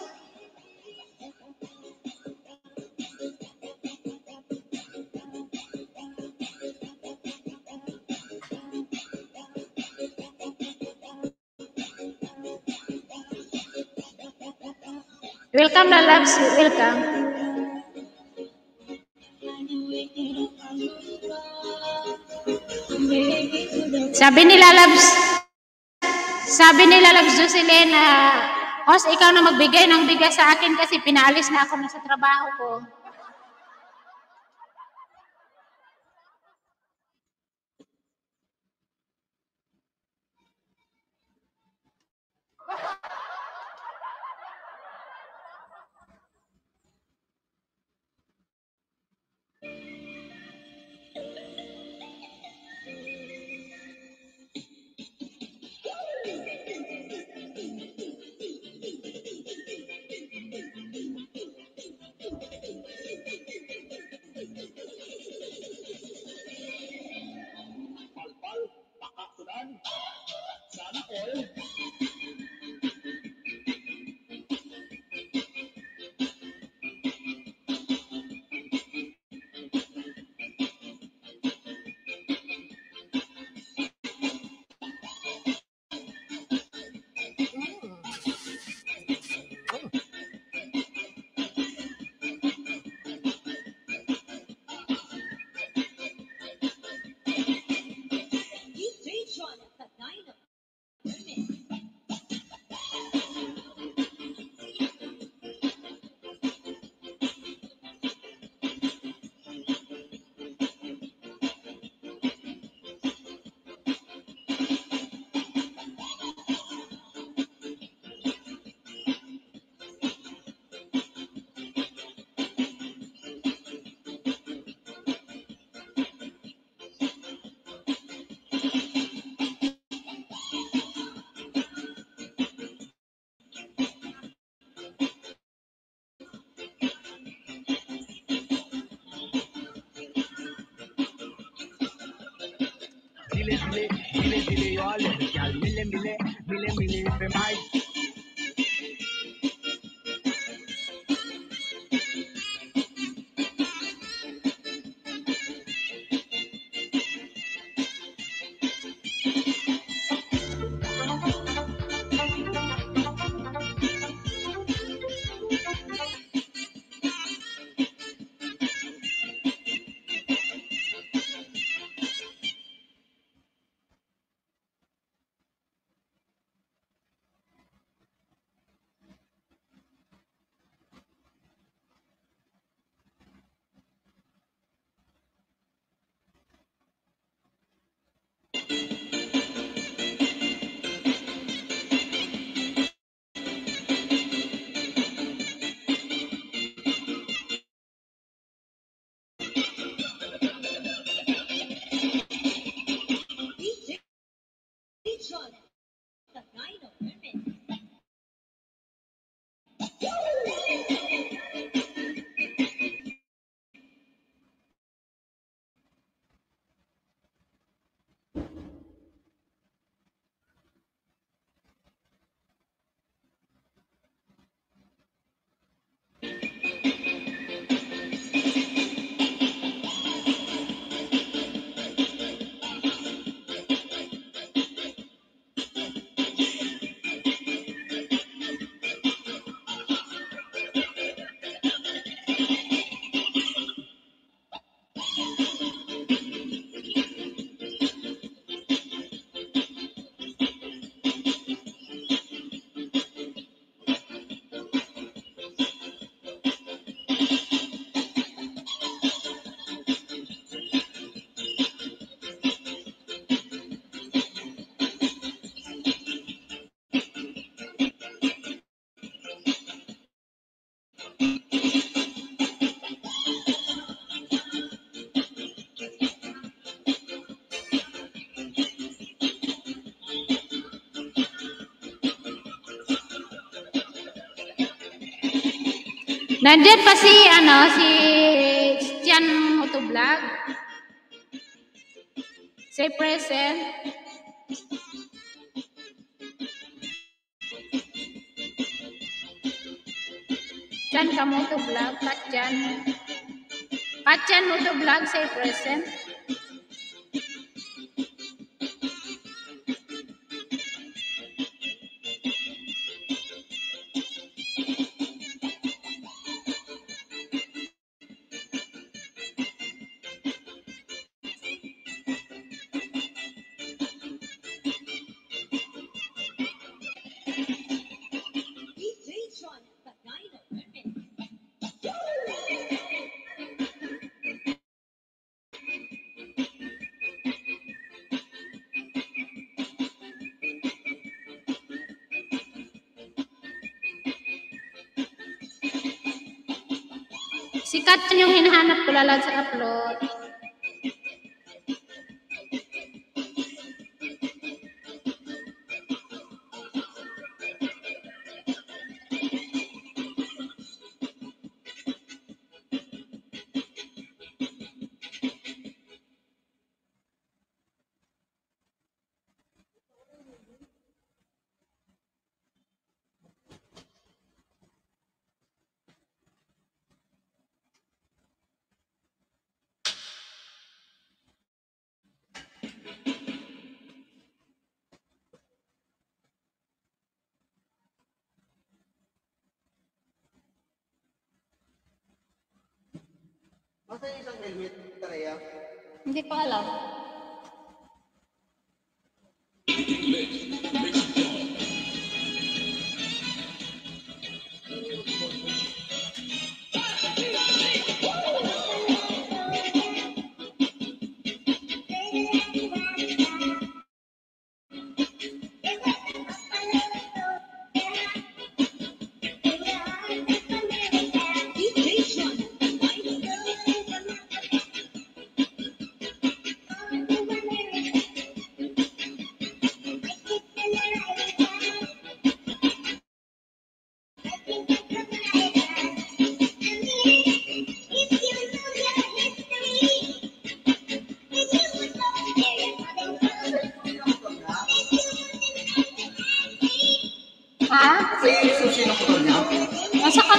Welcome, lalabs. Welcome. Sabi ni lalabs Jocelyn na, host, ikaw na magbigay ng bigas sa akin kasi pinaalis na ako na sa trabaho ko. me all every girl mille for my Nandiyan pa si Tian Motovlog. Say present. Tian ka Motovlog, Katjan Motovlog, say present. Si Katjan yung hinahanap ko lalad sa upload. Masa yung isang helmet, Tareya? Hindi ko alam.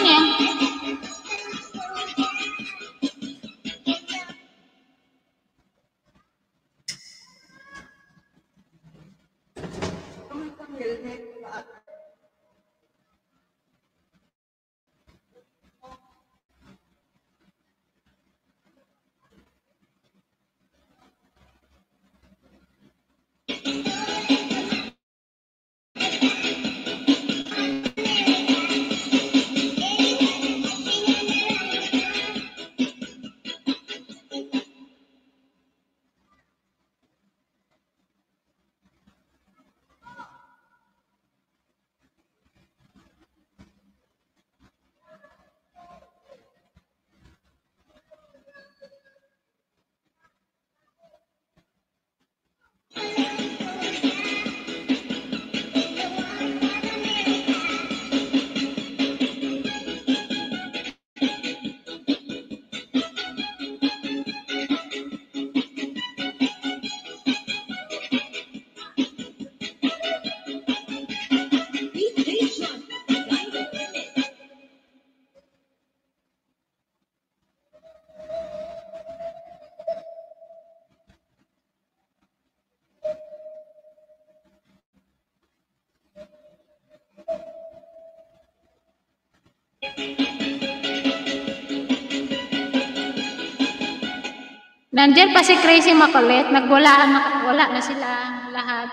niya. Nandiyan pa si Crazy Makulit, wala na sila lahat.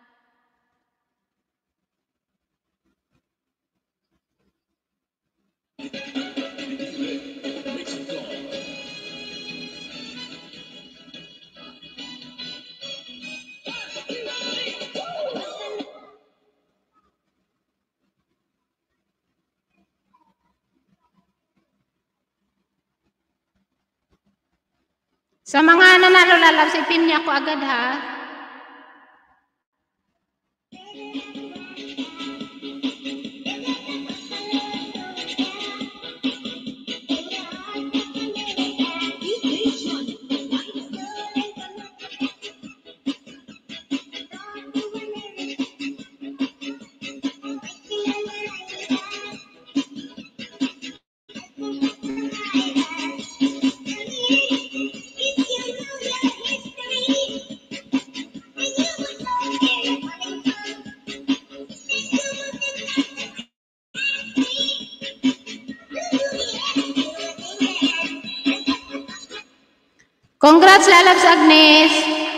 Sa mga nanalo lalabs, ipin niya ako agad ha. Congrats lalabs Agnes.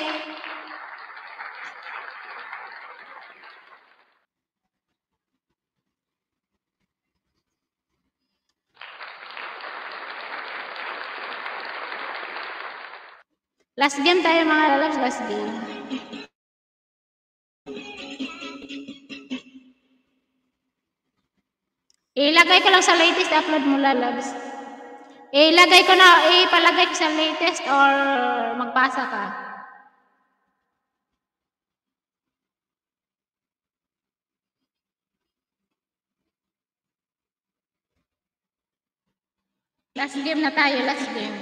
Last game tayo mga lalabs, last game. Ilagay ko lang sa latest upload mo lalabs. Ipalagay ko sa latest or magpasa ka. Last game na tayo, last game.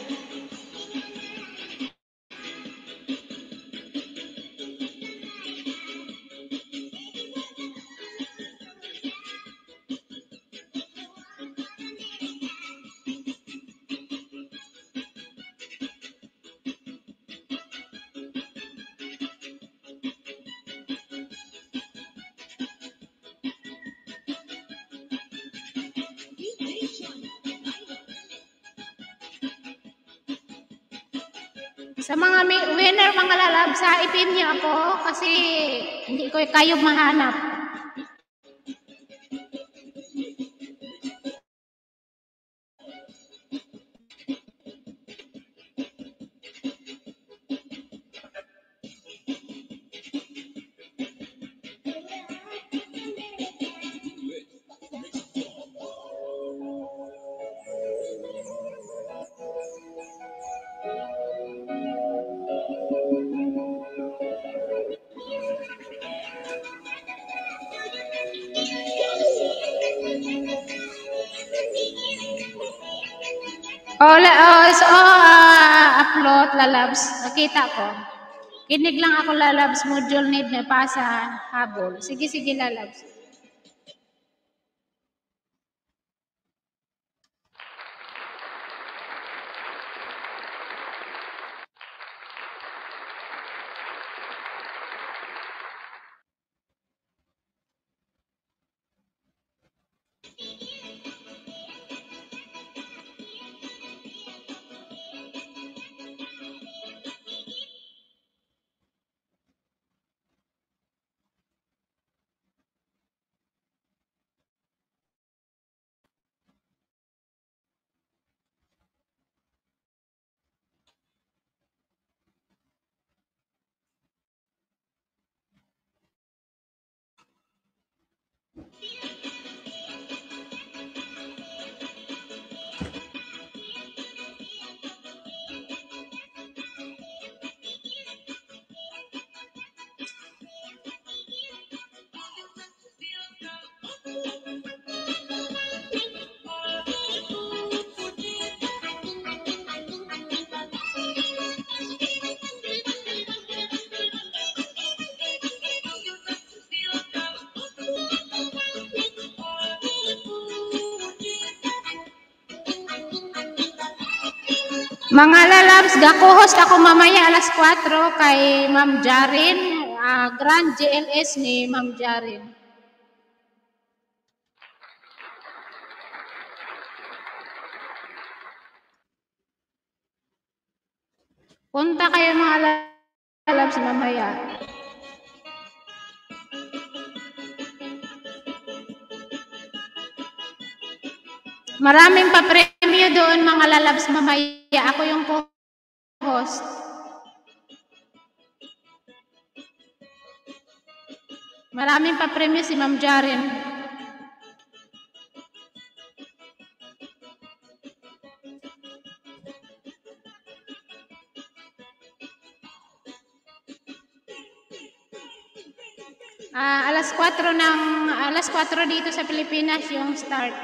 Sa mga winner mga lalabs, ipin niyo ako kasi hindi ko kayo mahanap. Upload lalabs. Nakita ko. Kinig lang ako lalabs. Module need na pasa habol. Sige lalabs. Mga lalabs, gakuhost ako mamaya alas 4 kay Ma'am Jarin, Grand GLS ni Ma'am Jarin. Punta kayo mga lalabs mamaya. Maraming pa-premyo doon mga lalabs mamaya. Ako yung co-host. Maraming pa-premyo si Ma'am Jarin. Alas 4 dito sa Pilipinas yung start.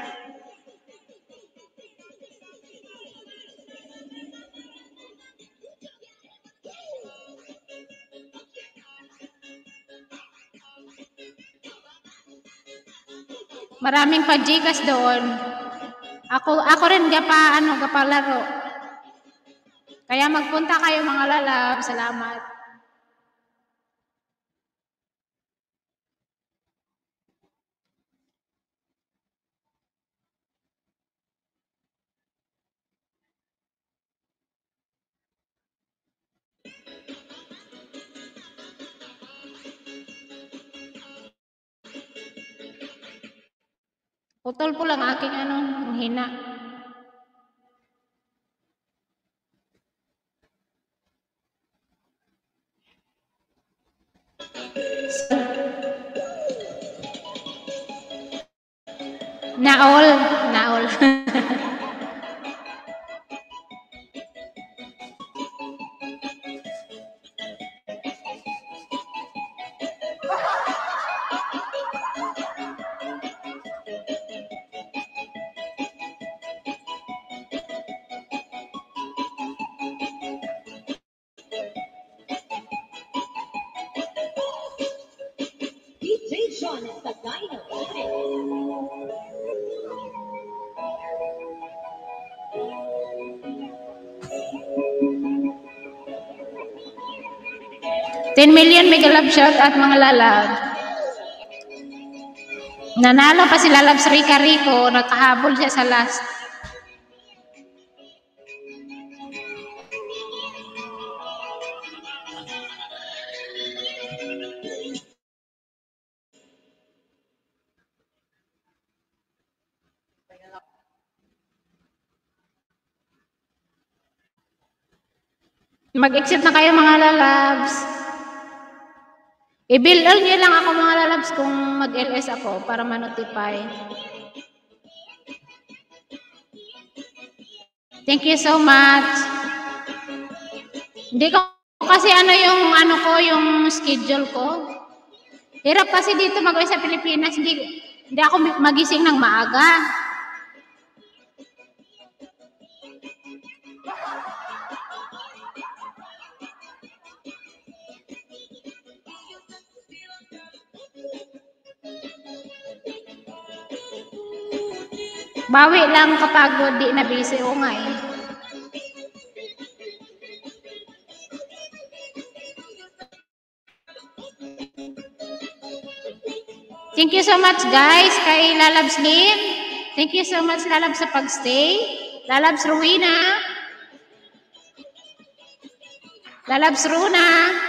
Maraming pa-Gcash doon. Ako rin gapalaro. Kaya magpunta kayo mga lalab. Salamat. Putol po lang aking hina. Naol. DJ Sean is the dino. 10 million mega love shout at mga lalab. Nanalo pa si Lalabs Rica Rico, nakahabol siya sa last. Mag-exit na kayo mga lalabs. I-bill all nyo lang ako mga lalabs kung mag-LS ako para ma-notify. Thank you so much. Hindi ko kasi yung schedule ko. Hirap kasi dito mag-uwi sa Pilipinas. Hindi ako magising ng maaga. Bawi lang kapag di na busy o nga eh. Thank you so much guys kay Lalabs Lim. Thank you so much Lalabs sa pagstay. Lalabs Ruina. Lalabs Runa.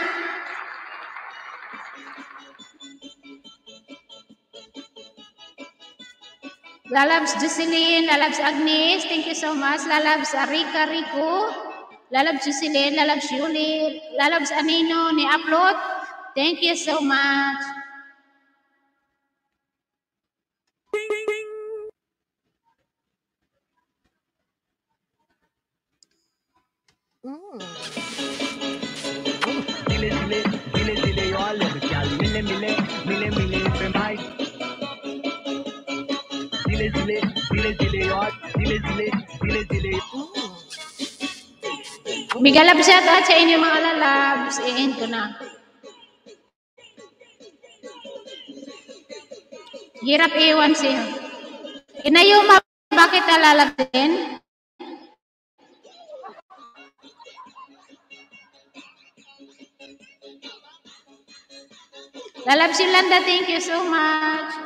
Lalabs Jocelyn, Lalabs Agnes, thank you so much. Lalabs Rica Rico, Lalabs Jocelyn, Lalabs Yuli, Lalabs Anino ni upload. Thank you so much. Dile y'all gal mile pe mai dile y'all dile Bigalab shout out sa inyo mga lalabs. I-end ko na. Hirap iwan siya. Inayuma, bakit lalabs din? Lalabs Yolanda, thank you so much.